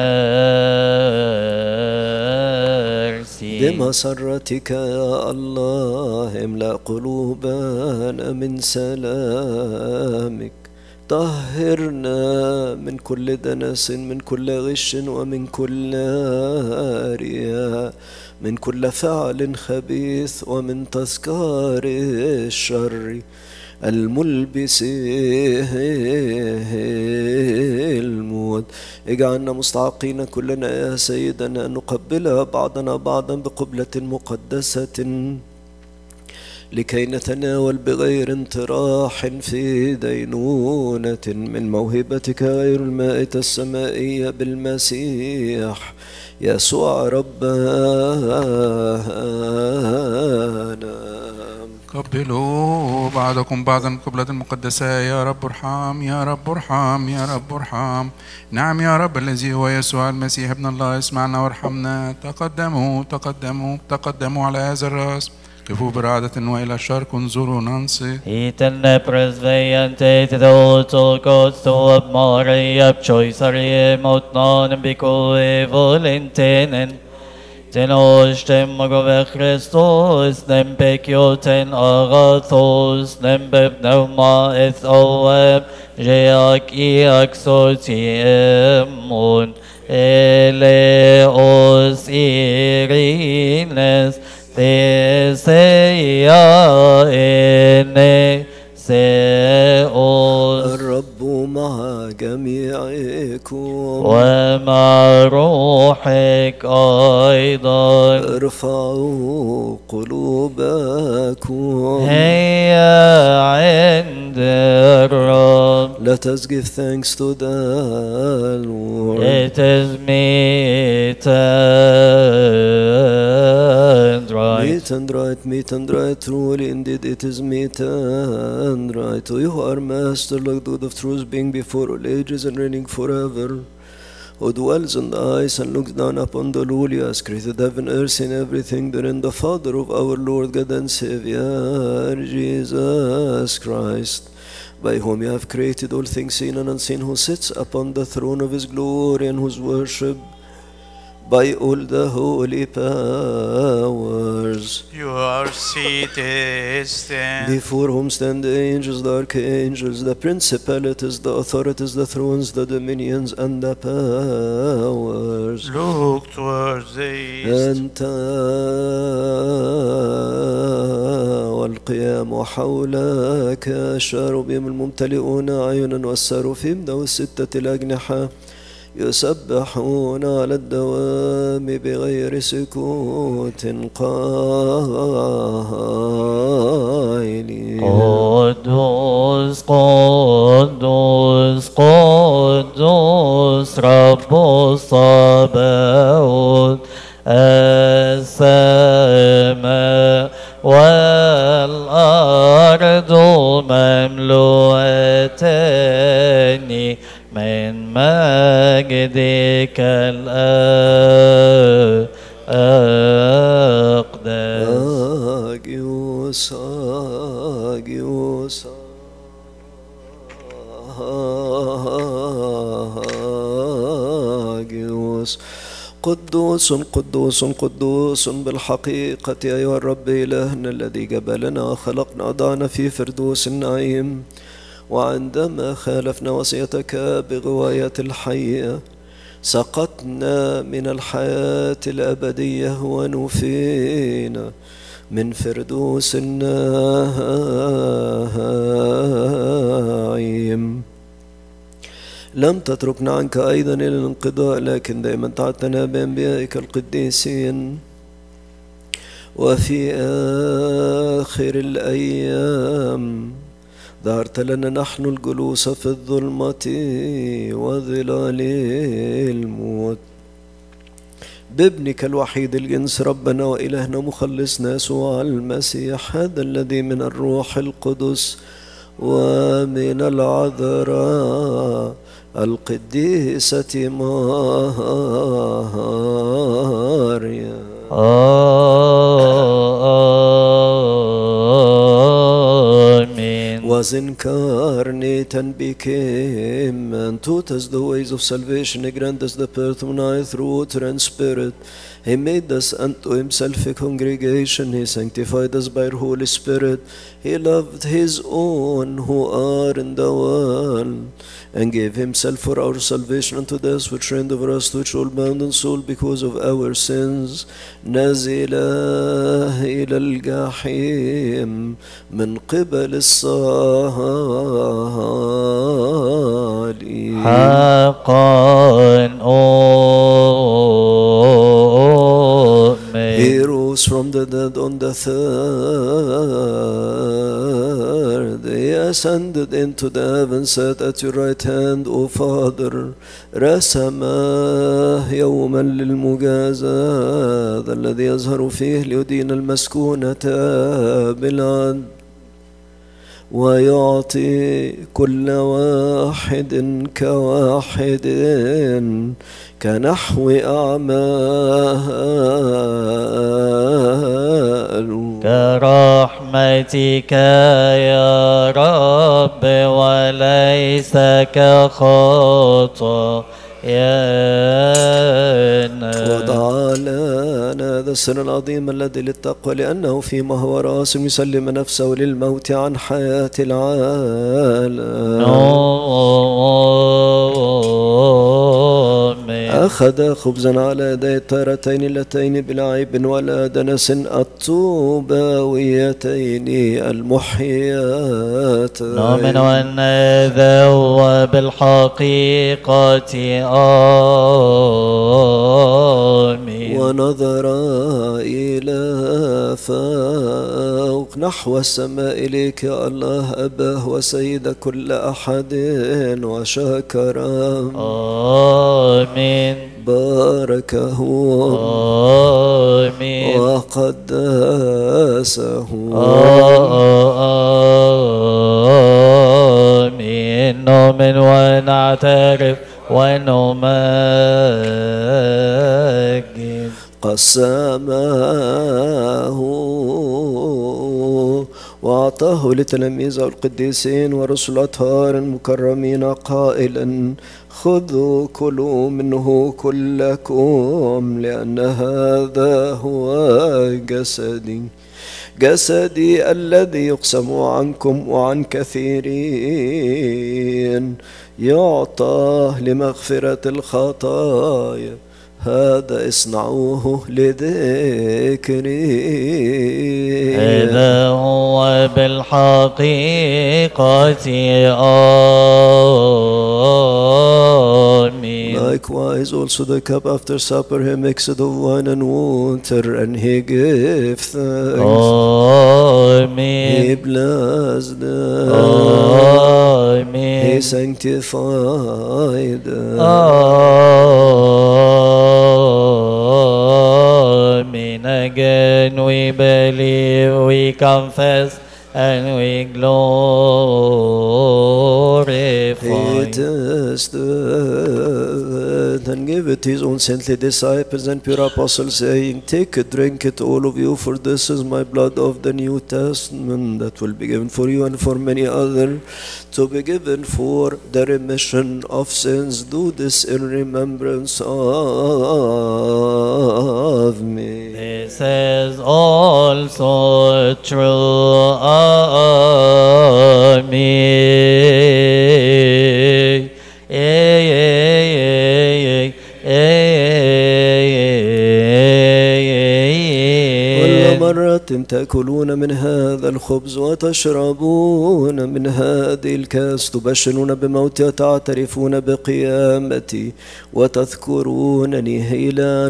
mercy. بمسرتك يا الله املأ قلوبنا من سلامك طهرنا من كل دنس من كل غش ومن كل رياء من كل فعل خبيث ومن تذكار الشر الملبس الموت اجعلنا مستحقين كلنا يا سيدنا أن نقبل بعضنا بعضا بقبلة مقدسة لكي نتناول بغير انطراح في دينونة من موهبتك غير المائدة السمائية بالمسيح يسوع ربنا. قبلوا بعضكم بعضا قبلة المقدسة. يا رب ارحم، يا رب ارحم، يا رب ارحم. نعم يا رب الذي هو يسوع المسيح ابن الله اسمعنا وارحمنا. تقدموا تقدموا تقدموا على هذا الرأس. قفوا برعدة وإلى الشرق انظروا ننصت. Hitene presvejente till återgått upp Maria pchoisare mot nanen biko evolentenen. Ten årstem och av Kristus, nem pekjoten arathos, nem bebnauma ett oeb, jeak iak sortiemon, eleos irines, Theseia ene seos. الرب الرب مع جميعكم ومع روحك أيضا. ارفعوا قلوبكم هي عند الرب. Let us give thanks to the Lord. It is meet and right. Meet and right, meet and right, truly indeed it is meet and right. To you who are master, like God of truth, being before all ages and reigning forever, who dwells in the ice and looks down upon the lowly, has created heaven, earth, and everything therein, the Father of our Lord God and Savior, Jesus Christ, by whom you have created all things seen and unseen, who sits upon the throne of his glory, and whose worship by all the holy powers, You are seated, stand. before whom stand the angels, the archangels, the principalities, the authorities, the thrones, the dominions, and the powers. Look towards the east. أنت والقيام حولك الشاربيم الممتلئون عينا والسرافيم ذوي الستة الأجنحة يسبحون على الدوام بغير سكوت قائلين قدوس قدوس قدوس رب الصباوت السماء والأرض مملوءتان من مجدك الأقدس. أجيوس أجيوس أجيوس قدوس قدوس قدوس بالحقيقة أيها الرب إلهنا الذي جبلنا وخلقنا وضعنا في فردوس النعيم، وعندما خالفنا وصيتك بغواية الحية سقطنا من الحياة الأبدية ونفينا من فردوس النعيم. لم تتركنا عنك أيضا إلى الانقضاء، لكن دائما تعتنا بأنبيائك القديسين، وفي آخر الأيام ظهرت لنا نحن الجلوس في الظلمة وظلال الموت بابنك الوحيد الجنس ربنا وإلهنا مخلصنا يسوع المسيح، هذا الذي من الروح القدس ومن العذراء القديسة ماريا. Amen. Was incarnate and became man, taught us the ways of salvation, he granted us the birth of night through water and spirit. He made us unto himself a congregation, he sanctified us by the Holy Spirit. He loved his own who are in the world, and gave himself for our salvation unto death, which reigned over us, which all bound and soul because of our sins. نزل إلى الجحيم من قبل الصالحين. حقا آمين. He rose from the dead on the third day. He ascended into the heavens, sat at your right hand, O Father. رسمه يوما للمجازاة الذي يظهر فيه ليدين المسكونة بالعدل، ويعطي كل واحد كواحد كنحو أعماله. كرحمتك يا رب وليس كخطايانا. وضع لنا هذا السر العظيم الذي للتقوى، لأنه فيما هو راس يسلم نفسه للموت عن حياة العالم. آمين. أخذ خبزا على يدي الطيرتين اللتين بلعيب ولا دنس الطوباويتين المحيات نؤمن أن ذا هو بالحقيقة آمين. ونظر إلى فوق نحو السماء إليك يا الله أباه وسيد كل أحد وشكر آمين. باركه آمين. وقدسه آمين. نؤمن ونعترف ونمجد. قسمه وأعطاه لتلاميذه القديسين ورسل أطهار المكرمين قائلا خذوا كلوا منه كلكم لأن هذا هو جسدي جسدي الذي يقسم عنكم وعن كثيرين يعطى لمغفرة الخطايا هذا اصنعوه لذكري. هذا هو بالحقيقة آمين. Likewise also the cup after supper he mixed of wine and water and he gave thanks. Amen. He blessed them. Amen. He sanctified them. Amen. Again we believe, we confess, and we glorify. He tested and gave it to his own saintly disciples and pure apostles, saying, take it, drink it, all of you, for this is my blood of the New Testament that will be given for you and for many others to be given for the remission of sins. Do this in remembrance of me. This is also true of me. كل مرة تأكلون من هذا الخبز وتشربون من هذه الكاس تبشرون بموتي وتعترفون بقيامتي وتذكرونني إلى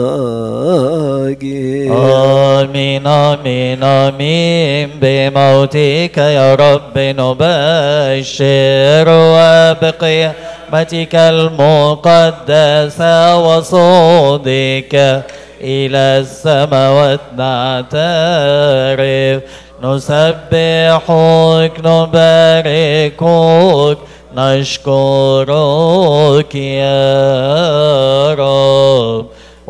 ناجي. آمين آمين آمين. بموتك يا رب نبشر وبقيامتك المقدسة وصعودك إلى السماوات نعترف نسبحك نباركك نشكرك يا رب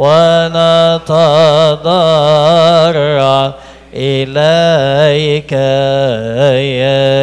ونتضرع إليك يا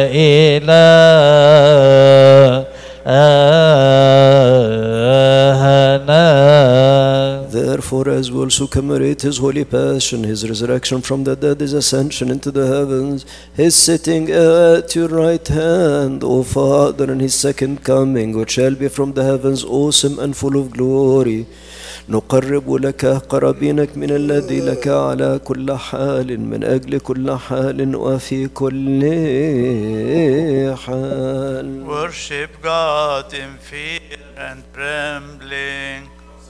إلهنا. Therefore, as we also commemorate his holy passion, his resurrection from the dead, his ascension into the heavens, his sitting at your right hand, O Father, and his second coming, which shall be from the heavens, awesome and full of glory, نقرب لك قرابينك من الذي لك على كل حال من أجل كل حال وفي كل حال. Worship God in fear and trembling.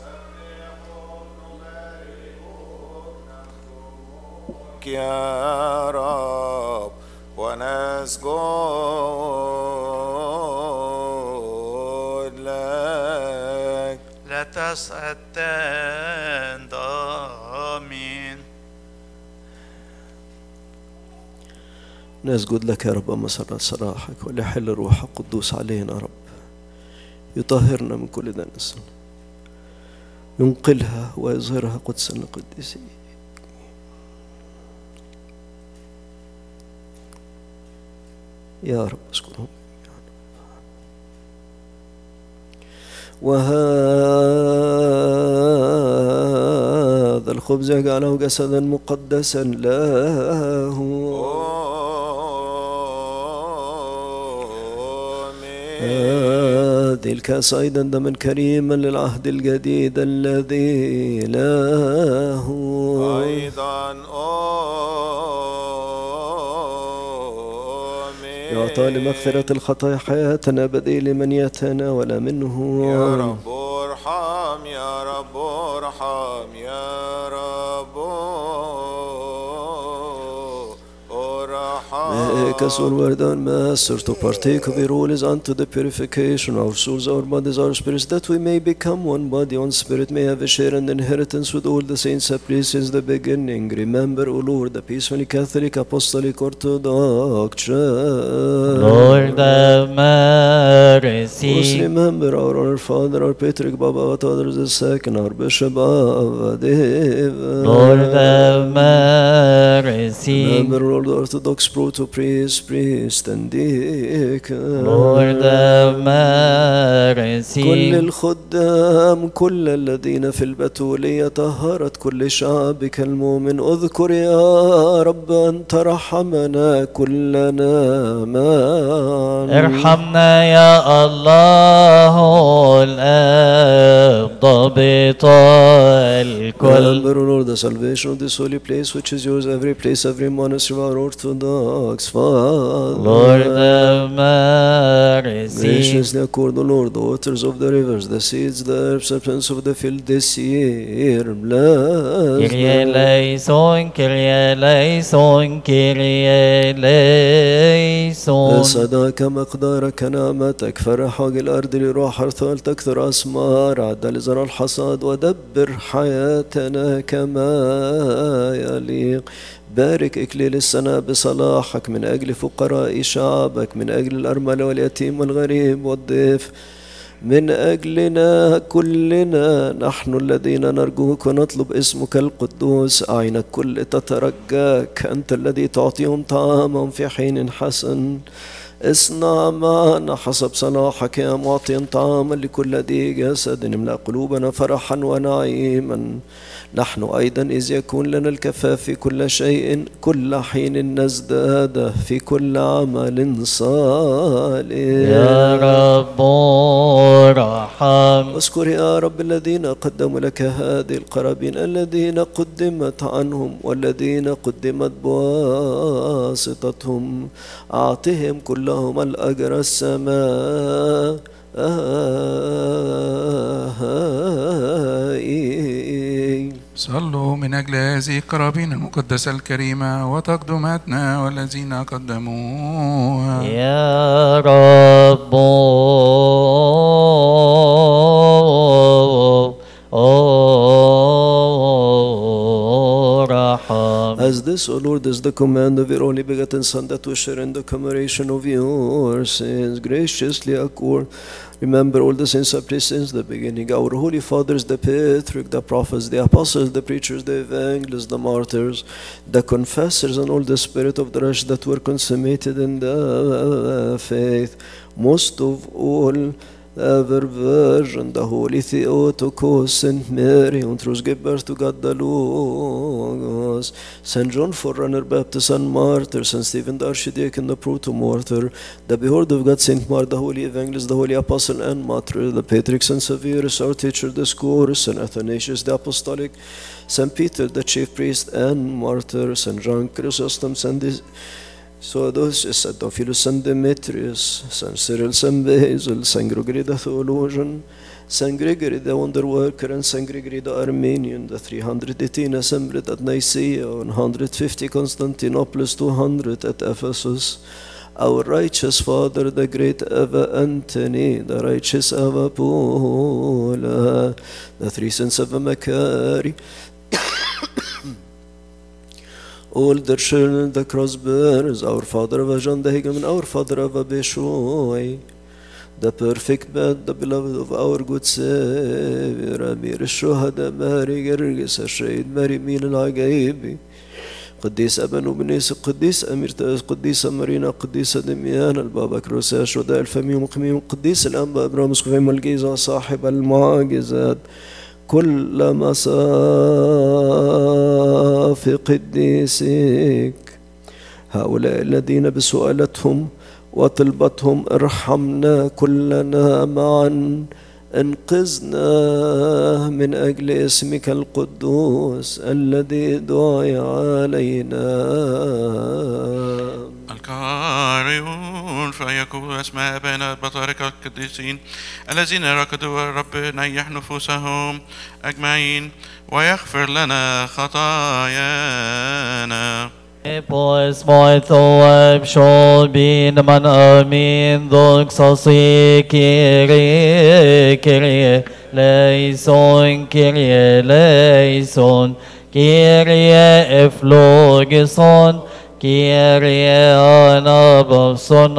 يا رب ونسجد لك. Let us attend. Amen. نسجد لك يا رب مسرة صلاحك ولحل روح القدوس علينا يا رب يطهرنا من كل دنس ينقلها ويظهرها قدسا لقديسين. يا رب اسكنهم. وهذا الخبز يجعله جسدا مقدسا له. هذه الكأس أيضا دما كريما للعهد الجديد الذي له أيضا يعطى لمغفرة الخطايا حياة أبدية لمن يتناول منه. يا رب ارحم يا رب ارحم يا رب Make us all word and master to partake of your rules unto the purification of our souls, our bodies, our spirits, that we may become one body, one spirit, may have a share and inheritance with all the saints and priests since the beginning. Remember, O Lord, the peaceful Catholic, Apostolic, Orthodox Church. Lord have mercy. Let us remember our, our Father, our Patriarch, Baba, our others, the second, our Bishop, Avadeva. Lord have mercy. Remember all the Orthodox proto-priests, priests and deacons. Lord have mercy. كل الخدام كل الذين في البتولية طهرت كل شعبك المؤمن. اذكر يا رب أن ترحمنا كلنا معا. ارحمنا يا الله الآب ضابط الكل. Remember, Lord, the salvation of this holy place which is yours, every place, every monastery of our Orthodox Father. Lord have mercy. Graciously accord, O Lord, the waters of the rivers, the seeds, the herbs, the plants of the field this year. Bless Kyrie eleison, Kyrie eleison, Kyrie eleison. صداك مقدارك نعمتك فرح وجه الأرض لروح حرث تكثر أسمار عد لزرع الحصاد ودبر حياتنا كما يليق. بارك إكليل السنة بصلاحك من أجل فقراء شعبك، من أجل الأرملة واليتيم والغريب والضيف، من أجلنا كلنا نحن الذين نرجوك ونطلب اسمك القدوس. أعينك كل تترجاك، أنت الذي تعطيهم طعامهم في حين حسن. اصنع معنا حسب صلاحك يا معطيا طعاما لكل ذي جسد، املأ قلوبنا فرحا ونعيما نحن أيضا إذ يكون لنا الكفاف في كل شيء كل حين نزداد في كل عمل صالح. يا رب ارحم. اذكر يا رب الذين قدموا لك هذه القرابين، الذين قدمت عنهم والذين قدمت بواسطتهم، أعطهم كلهم الأجر السماء. صلوا من أجل هذه القرابين المقدسة الكريمة وتقدماتنا والذين قدموها. يا رب As this, O Lord, is the command of your only begotten Son, that we share in the commemoration of your sins, graciously accord. Remember all the saints of priests since the beginning, our holy fathers, the patriarchs, the prophets, the apostles, the preachers, the evangelists, the martyrs, the confessors, and all the spirit of the rest that were consummated in the faith. Most of all, ever Virgin, the Holy Theotokos, Saint Mary, who through gave birth to God the Logos, Saint John, forerunner, Baptist, and martyr, Saint Stephen, the Archdeacon, the proto-martyr, the Behold of God, Saint Mark, the Holy Evangelist, the Holy Apostle and Martyr, the Patriarch, Saint Severus, our teacher, the Scourge, Saint Athanasius, the Apostolic, Saint Peter, the chief priest and martyr, Saint John Chrysostom, Saint Theodosius, Saint Theophilus, Saint Demetrius, Saint Cyril, Saint Basil, Saint Gregory the theologian, Saint Gregory the wonder worker, and Saint Gregory the Armenian, the three hundred eighteen assembled at Nicaea, one hundred fifty Constantinople, two hundred at Ephesus. Our righteous father, the great Ava Antony, the righteous Ava Paula, the three saints of Macari, all the children, the cross bearers, our father of John the Higaman, our father of Abishoi, the perfect man, the beloved of our good Savior, Amir الشهداء, Mary Gerges, الشهيد ماري مين العجائبي، قديس أبا نوبنيس، قديس أمير تأس، قديس مارينا، قديس دميان، البابا كروسيا، شهداء الفميم مقيمين، قديس الأنبا إبراهيم سكوفيم الجيزة، صاحب المعجزات، كل مصاف قديسك، هؤلاء الذين بسؤالتهم وطلبتهم ارحمنا كلنا معا انقذنا من أجل اسمك القدوس الذي دعي علينا. القارئون فيكون أسماء أبائنا البطاركة القديسين الذين ركضوا الرب نيح نفوسهم أجمعين ويغفر لنا خطايانا. Pues moithoeb shol bin man amin doxasi Kyrie Kyrie leison Kyrie leison Kyrie efflogison Kyrie anabson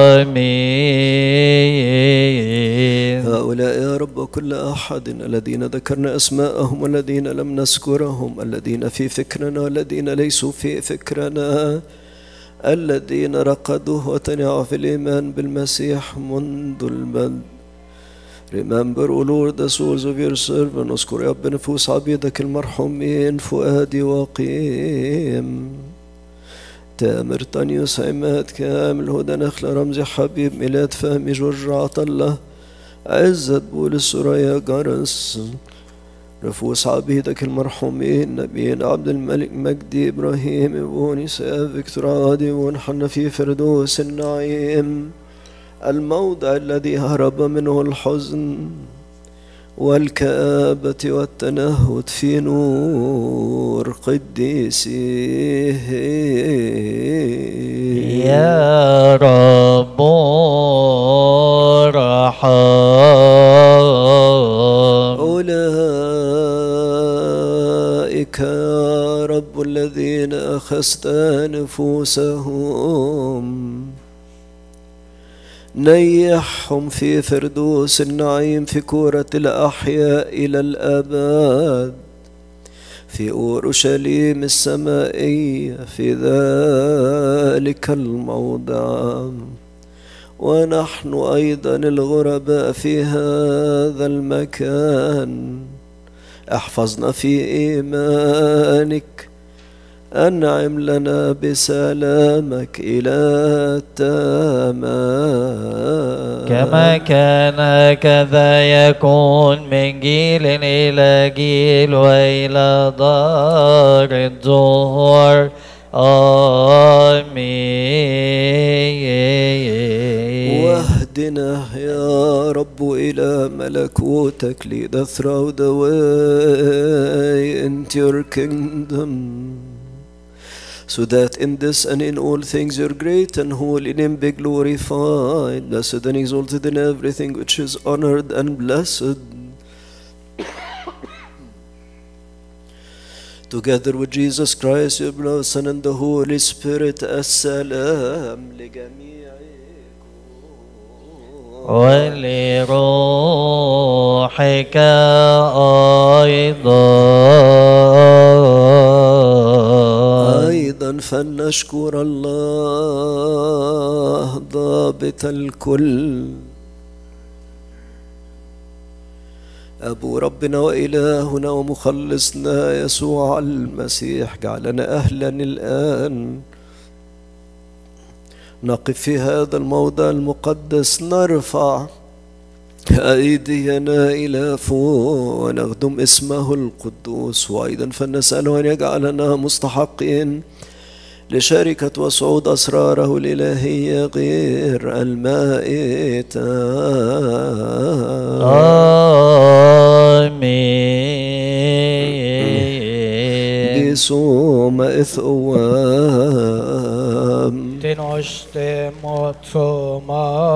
amin. هؤلاء يا رب كل أحد الذين ذكرنا أسماءهم والذين لم نذكرهم، الذين في فكرنا والذين ليسوا في فكرنا، الذين رقدوا وتنعوا في الإيمان بالمسيح منذ البدء. Remember, O Lord, the souls of your servants. اذكر يا رب نفوس عبيدك المرحومين فؤادي وقيم تامر طنيوس عماد كامل هدى نخلة رمزي حبيب ميلاد فهمي جورج عطلة عزت بولس سوريا جرس نفوس عبيدك المرحومين نبيين عبد الملك مجدي إبراهيم بوني سياف فيكتور عادي ونحن في فردوس النعيم الموضع الذي هرب منه الحزن والكآبة والتنهد في نور قديسيه يا رب ارحم أولئك يا رب الذين أخذت نفوسهم نيحهم في فردوس النعيم في كورة الأحياء إلى الآباد في أورشليم السمائية في ذلك الموضع، ونحن أيضا الغرباء في هذا المكان احفظنا في إيمانك أنعم لنا بسلامك إلى التمام كما كان كذا يكون من جيل إلى جيل وإلى دار الدهور آمين. واهدنا يا رب إلى ملكوتك lead us through the way into your kingdom, so that in this and in all things your great and holy name be glorified, blessed and exalted in everything which is honored and blessed, together with Jesus Christ, your beloved Son, and the Holy Spirit. السلام لجميعكم ولروحك أيضا. أيضا فلنشكر الله ضابط الكل أبو ربنا وإلهنا ومخلصنا يسوع المسيح، جعلنا أهلا الآن نقف في هذا الموضع المقدس نرفع أيدينا إلى فوق ونخدم اسمه القدوس، وأيضا فنسأله أن يجعلنا مستحقين لشركة وصعود أسراره الإلهية غير المائتة. آمين. بصوم إثوام تنشت مصوم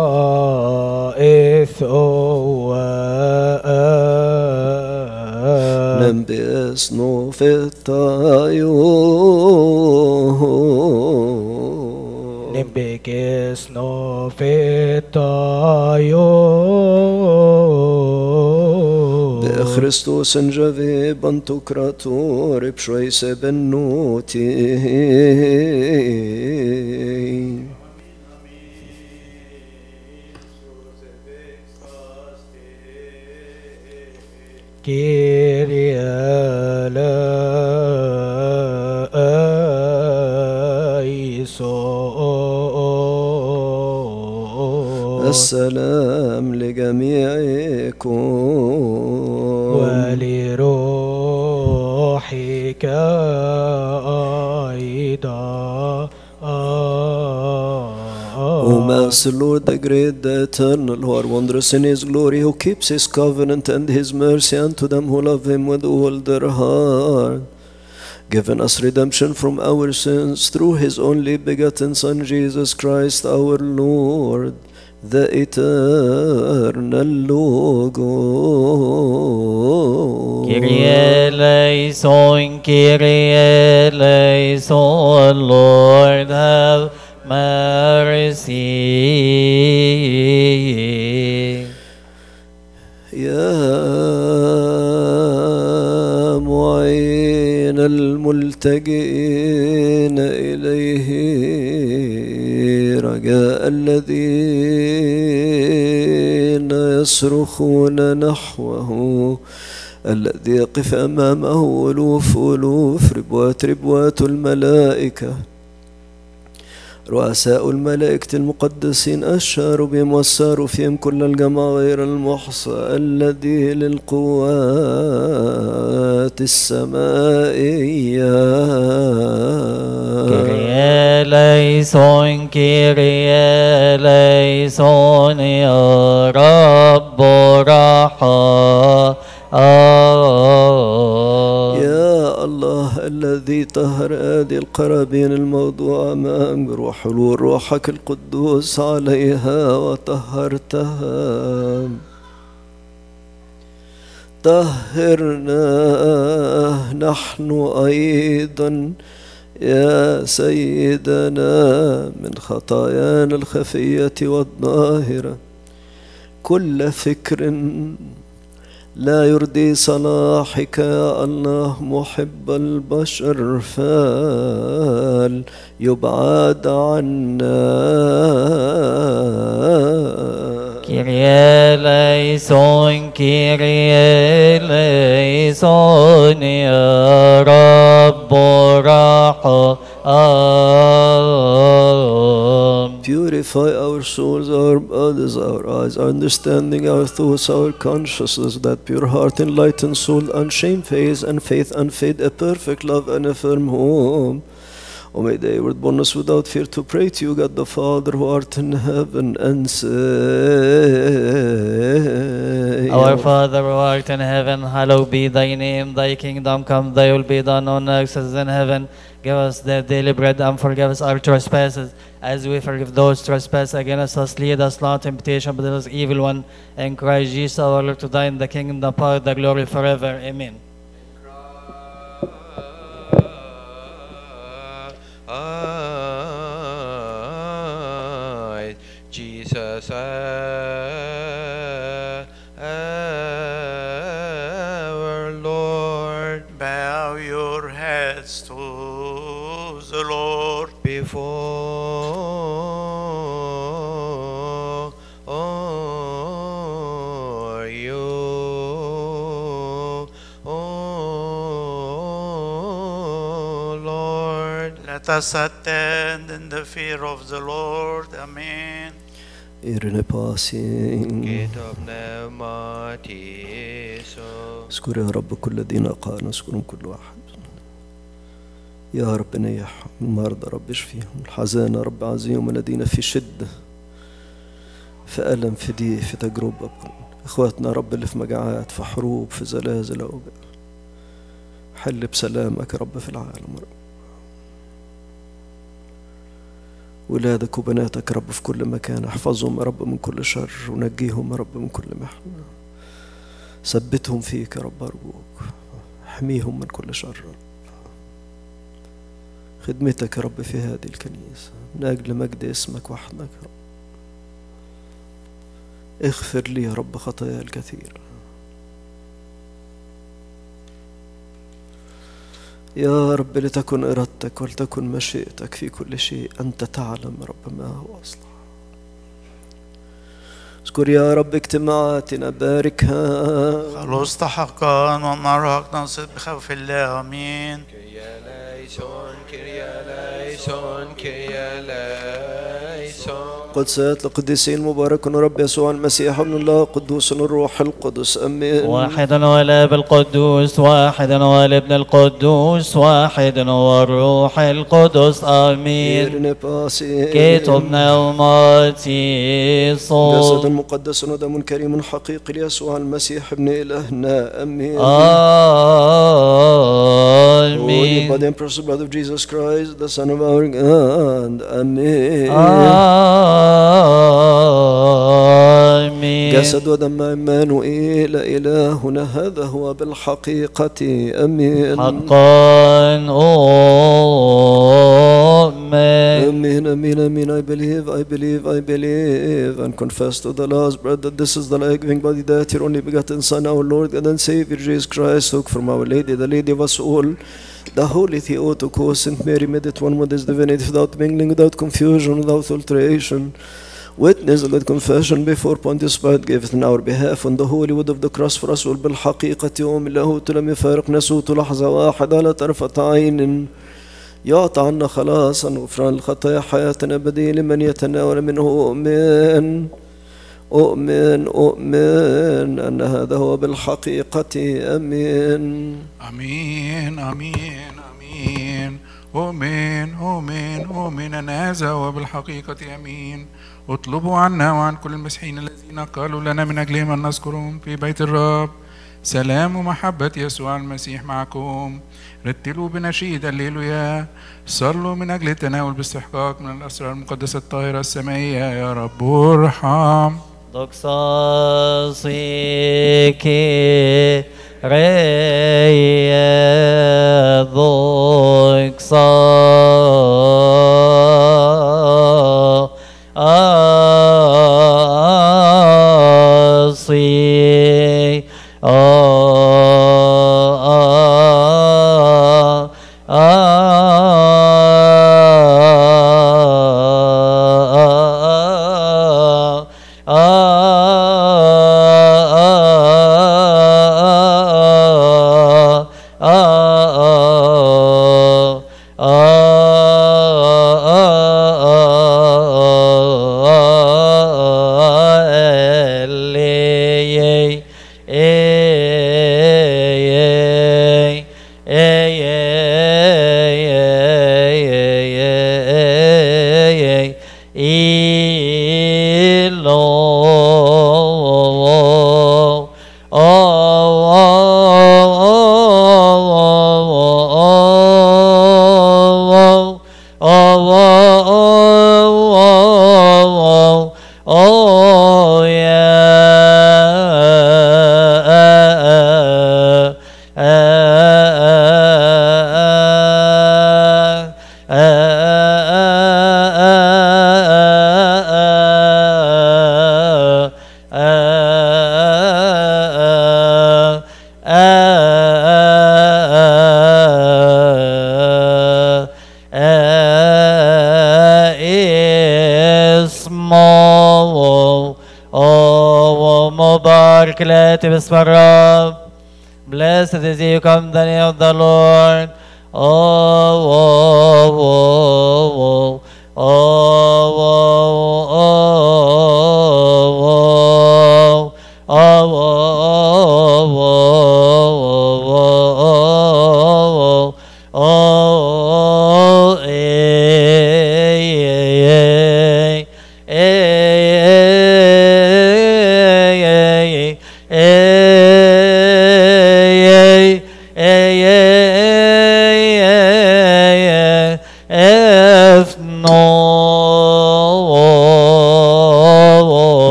إثوام نم باسنو في الطيور نم بكسنو في الطيور بخريستوس انجفي بنتوكراتور بشويس بنوتي كيريا لايسون السلام لجميعكم ولروحك أيضا. O Master Lord, the great, the eternal, who are wondrous in His glory, who keeps His covenant and His mercy unto them who love Him with all their heart, given us redemption from our sins through His only begotten Son, Jesus Christ our Lord, the eternal Logos. Kyrie eleison, Kyrie eleison, Lord have mercy. يا معين الملتجئين إليه، رجاء الذين يصرخون نحوه، الذي يقف أمامه ألوف ألوف ربوات ربوات الملائكة، رؤساء الملائكة المقدسين أشاروا بهم وساروا فيهم كل الجمع غير المحصى، الذي للقوات السمائية. Kyrie eleison, Kyrie eleison, يا رب رحمة. يا الله الذي طهر هذه القرابين الموضوعة معك بروح حلول روحك القدوس عليها وطهرتها، طهرنا نحن أيضا يا سيدنا من خطايانا الخفية والظاهرة، كل فكر لا يرضي صلاحك يا الله محب البشر، فال يبعد عنا. Kyrie eleison, Kyrie eleison, يا رب رحمة. Purify our souls, our bodies, our eyes, our understanding, our thoughts, our consciousness, that pure heart, enlightened soul, unshame face and faith, unfade, a perfect love and a firm home. O may they word bonus without fear to pray to you, God the Father who art in heaven, and say, Our Father who art in heaven, hallowed be thy name, thy kingdom come, thy will be done on earth as in heaven. Give us their daily bread and forgive us our trespasses, as we forgive those trespass against us. Lead us not in temptation, but deliver us evil one. In Christ Jesus our Lord, to thine the kingdom, the power, the glory forever. Amen. I, Jesus, our Lord, Bow your heads to the Lord. before you, O Lord. Let us attend in the fear of the Lord. Amen. إرنا باسين. كتابنا ماتيسو. اذكر يا رب كل الذين قالوا، اذكرهم كل واحد. يا رب نيحهم، المرضى رب اشفيهم، الحزانة رب عزيهم، الذين في شدة، في ألم، في ضيق، في تجربة. إخواتنا رب اللي في مجاعات، في حروب، في زلازل، أوجاع، حل بسلامك يا رب في العالم رب. ولادك وبناتك رب في كل مكان، احفظهم يا رب من كل شر، ونجيهم يا رب من كل محنة. ثبتهم فيك يا رب أرجوك، احميهم من كل شر. خدمتك يا رب في هذه الكنيسة من أجل مجد اسمك وحدك يا رب. اغفر لي يا رب خطاياي الكثيرة. يا رب لتكن إرادتك ولتكن مشيئتك في كل شيء، أنت تعلم يا رب ما هو أصلح. اذكر يا رب اجتماعاتنا، باركها. خلصت حقا ونرى نصيب بخوف الله. آمين. كريا ليسون كريا ليسون كريا ليسون قدسات القديسين مبارك رب يسوع المسيح ابن الله قدوس الروح القدس امين. واحد والاب القدوس، واحد والابن القدوس، واحد والروح القدس امين. كتبنا وماتي جسد صوت مقدس ودم كريم حقيقي ليسوع المسيح ابن الهنا امين. Holy body and precious blood of Jesus Christ, the Son of our God. Amen. آمين. جسد ودم عمانوئيل إلهنا هذا هو بالحقيقة أمين. حقا آمين. Amen, amen, amen. I believe, I believe, I believe, and confess to the last breath that this is the life-giving body that your only begotten Son, our Lord God and Savior Jesus Christ, took from Our Lady, the Lady of us all, the Holy Theotokos, Saint Mary, made it one with His divinity, without mingling, without confusion, without alteration. Witness a good confession before Pontius Pilate gave it in our behalf on the holy wood of the cross for us. بالحقيقة يوم اللاهوت لم يفارق نسوت لحظة واحدة لا طرفة عين. يعطى عنا خلاصا غفران الخطايا حياة أبدية لمن يتناول منه. أؤمن أؤمن أؤمن أن هذا هو بالحقيقة أمين. أمين أمين أمين. أؤمن أؤمن أؤمن أن هذا هو بالحقيقة أمين. اطلبوا عنا وعن كل المسيحيين الذين قالوا لنا من أجلهم أن نذكرهم في بيت الرب. سلام ومحبة يسوع المسيح معكم. رتلوا بنشيد الليلويا. صلوا من أجل التناول باستحقاق من الأسرار المقدسة الطاهرة السمائية. يا رب ارحم. دوكساسيكي ريا دوكسا آسي Blessed is he who comes in the name of the Lord. Oh, oh, oh, oh, oh, oh, oh, oh, oh, oh,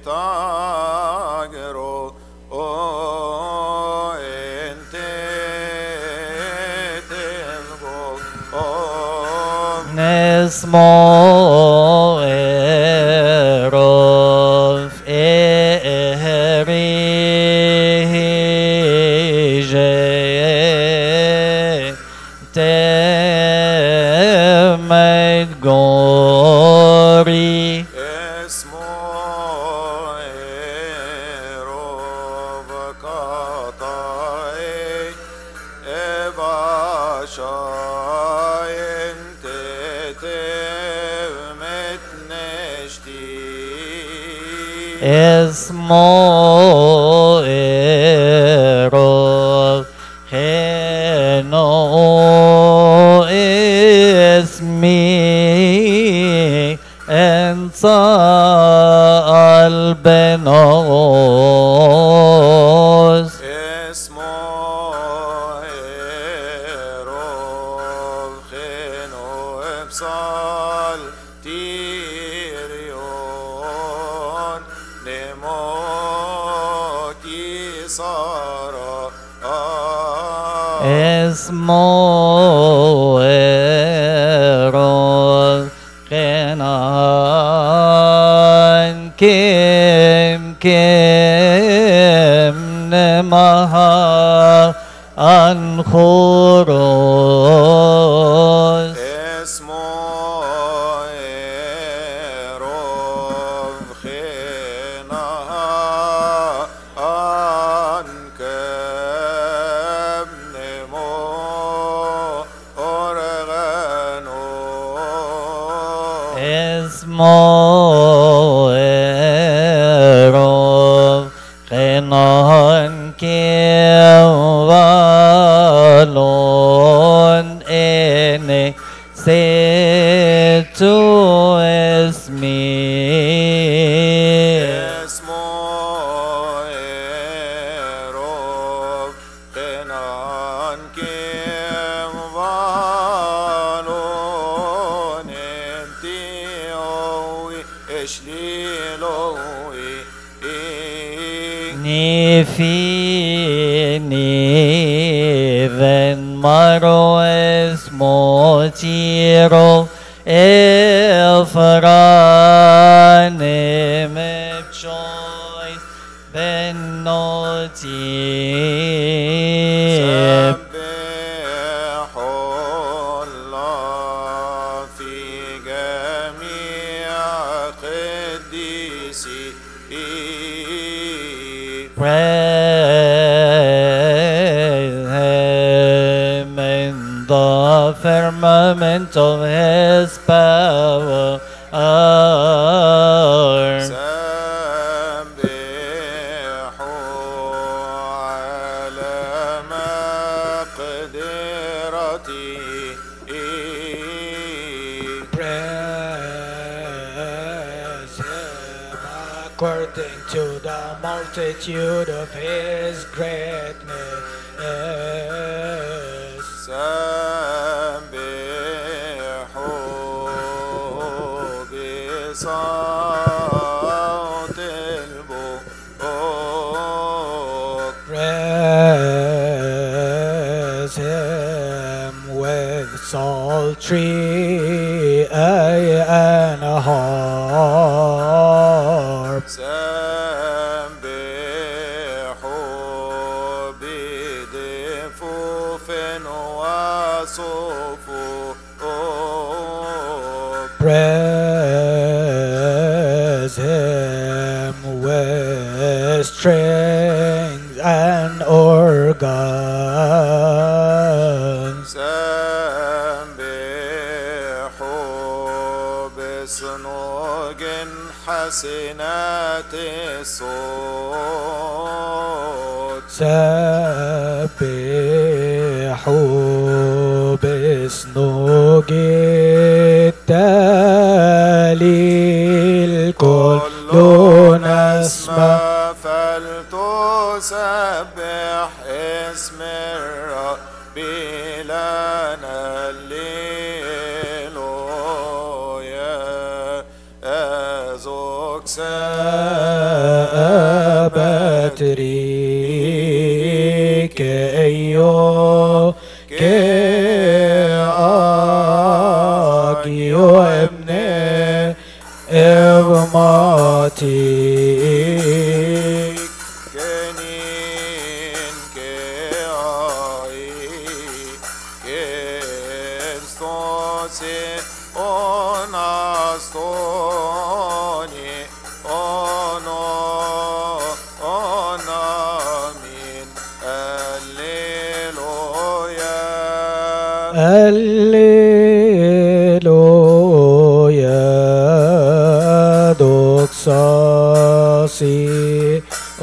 تاجرو او انت تنبو او نسمو اروف اهريجي تمت غوري اسمو ايروب قطعي اباشاي انت تمت نشتي اسمو اروف خنو اسمي انت البنوس اسمو ايروب خنو ابصال تيريون نموتي صارا اسمو اروف خنان كم كم نمها انخروس اسمو ايروب خناها انكب نمو أرغنو اسمو اروف خنان كيوالون اني سيتو اسمي اسمو ايروب خنان كيم والون انتيوي اشليلوي نيفي نيفن مارو اسمو تيرو افران مبشويس بنوتي سبحوا الله في جميع قديسي Praise him in the firmament of his power. سبحوا على مقدرته Praise him according to the multitude of his greatness. سبحوا بصوت البكور Praise him with psaltery and harp. سبحوا بدفوف وصفوف Praise him with strings and organs. سبحوا بصنوج حسنات الصوت سبحوا باسنوج التالي كل نسمة فلتسبح اسم الرب لنا الليل يا أزوك باتريك أيو كأجيو ابن إغماتي كنين كأي كستوسي أوناستوني أونو أونامين الليلويا الليلويا دوكساسي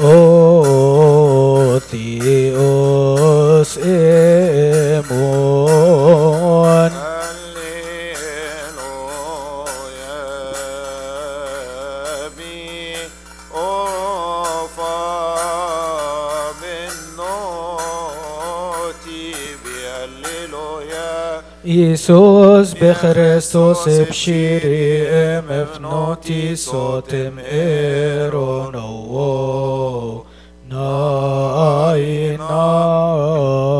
أوثيوس إيمون Iisus بخريستوس بشيري ام افنوتي صوتم ايرونو ناينا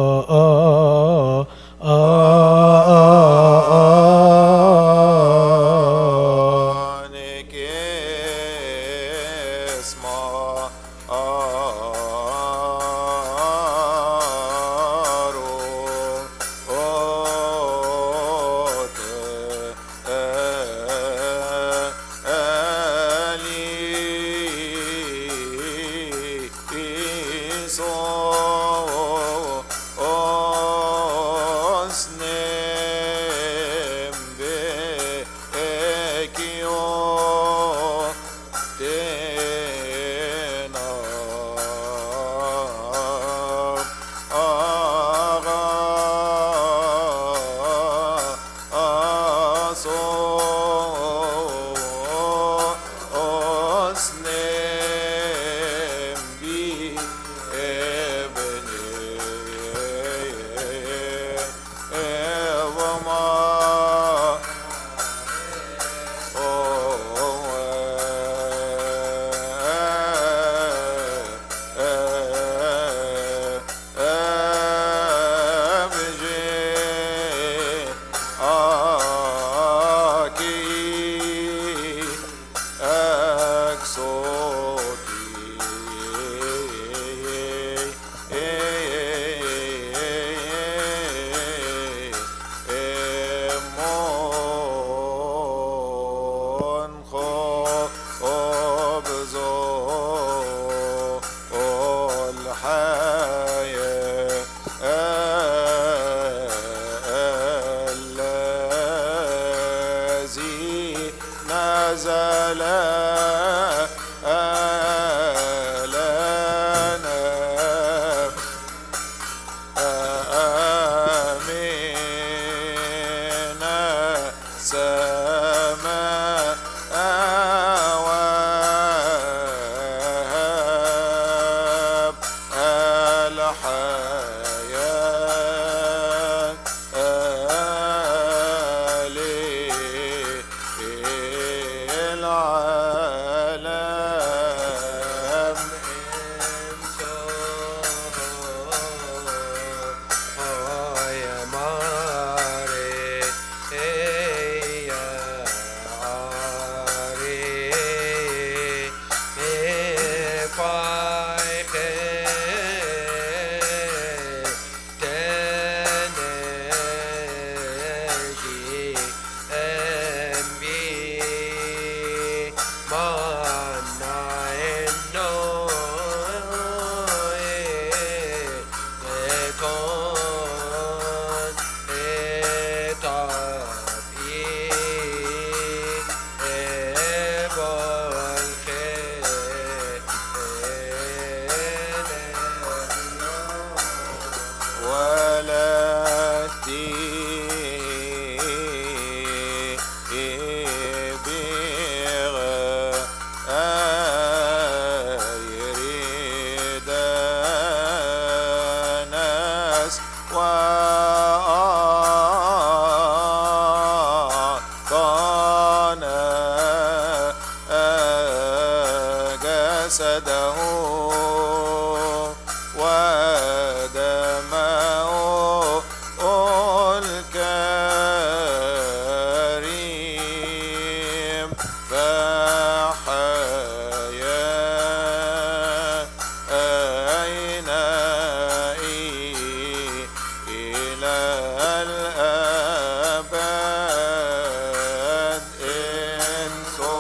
جسده ودمه الكريم فحيينا إلى الأبد إن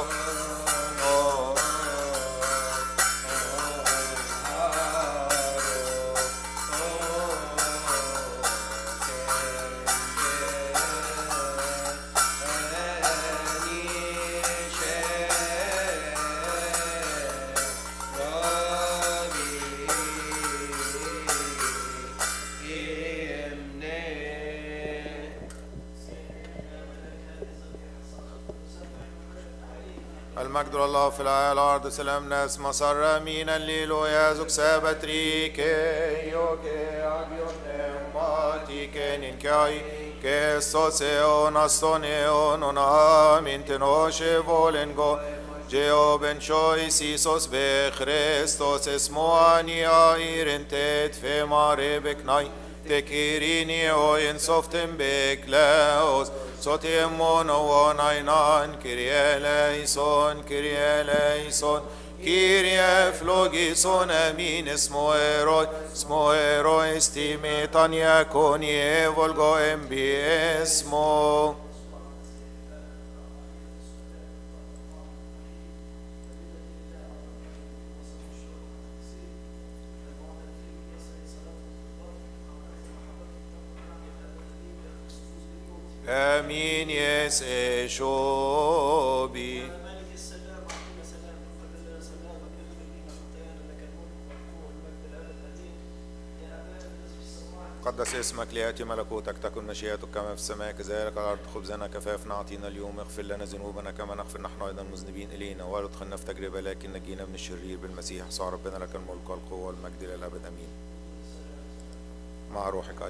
المجد لله في الأرض سلام ناس مسر من الليل ويازك سابتريك يوكي عبيون ماتيك ننكاي كستوسيون أستونيون ونامين تنوشي فولنغو جيو بن شوي سيسوس بخريستوس اسمواني آيرن تيت في ماربك ناي تكيريني وين صفتن بكلاوس صوتي مونو وناينان كريا ليسون كريا ليسون كيريا فلوغيسون امين اسمو ايروي اسمو ايروي استيميتان يكوني فولغو ام بي اسمو امين يسشوبي قدس اسمك ليأتي ملكوتك تكن مشيئتك كما في السماء كذلك على الأرض خبزنا كفافنا أعطينا اليوم اغفر لنا ذنوبنا كما نغفر نحن أيضا المذنبين إلينا ولا تدخلنا في تجربة لكن نجينا من الشرير بالمسيح صار ربنا لك الملك والقوة والمجد إلى الأبد آمين مع روحك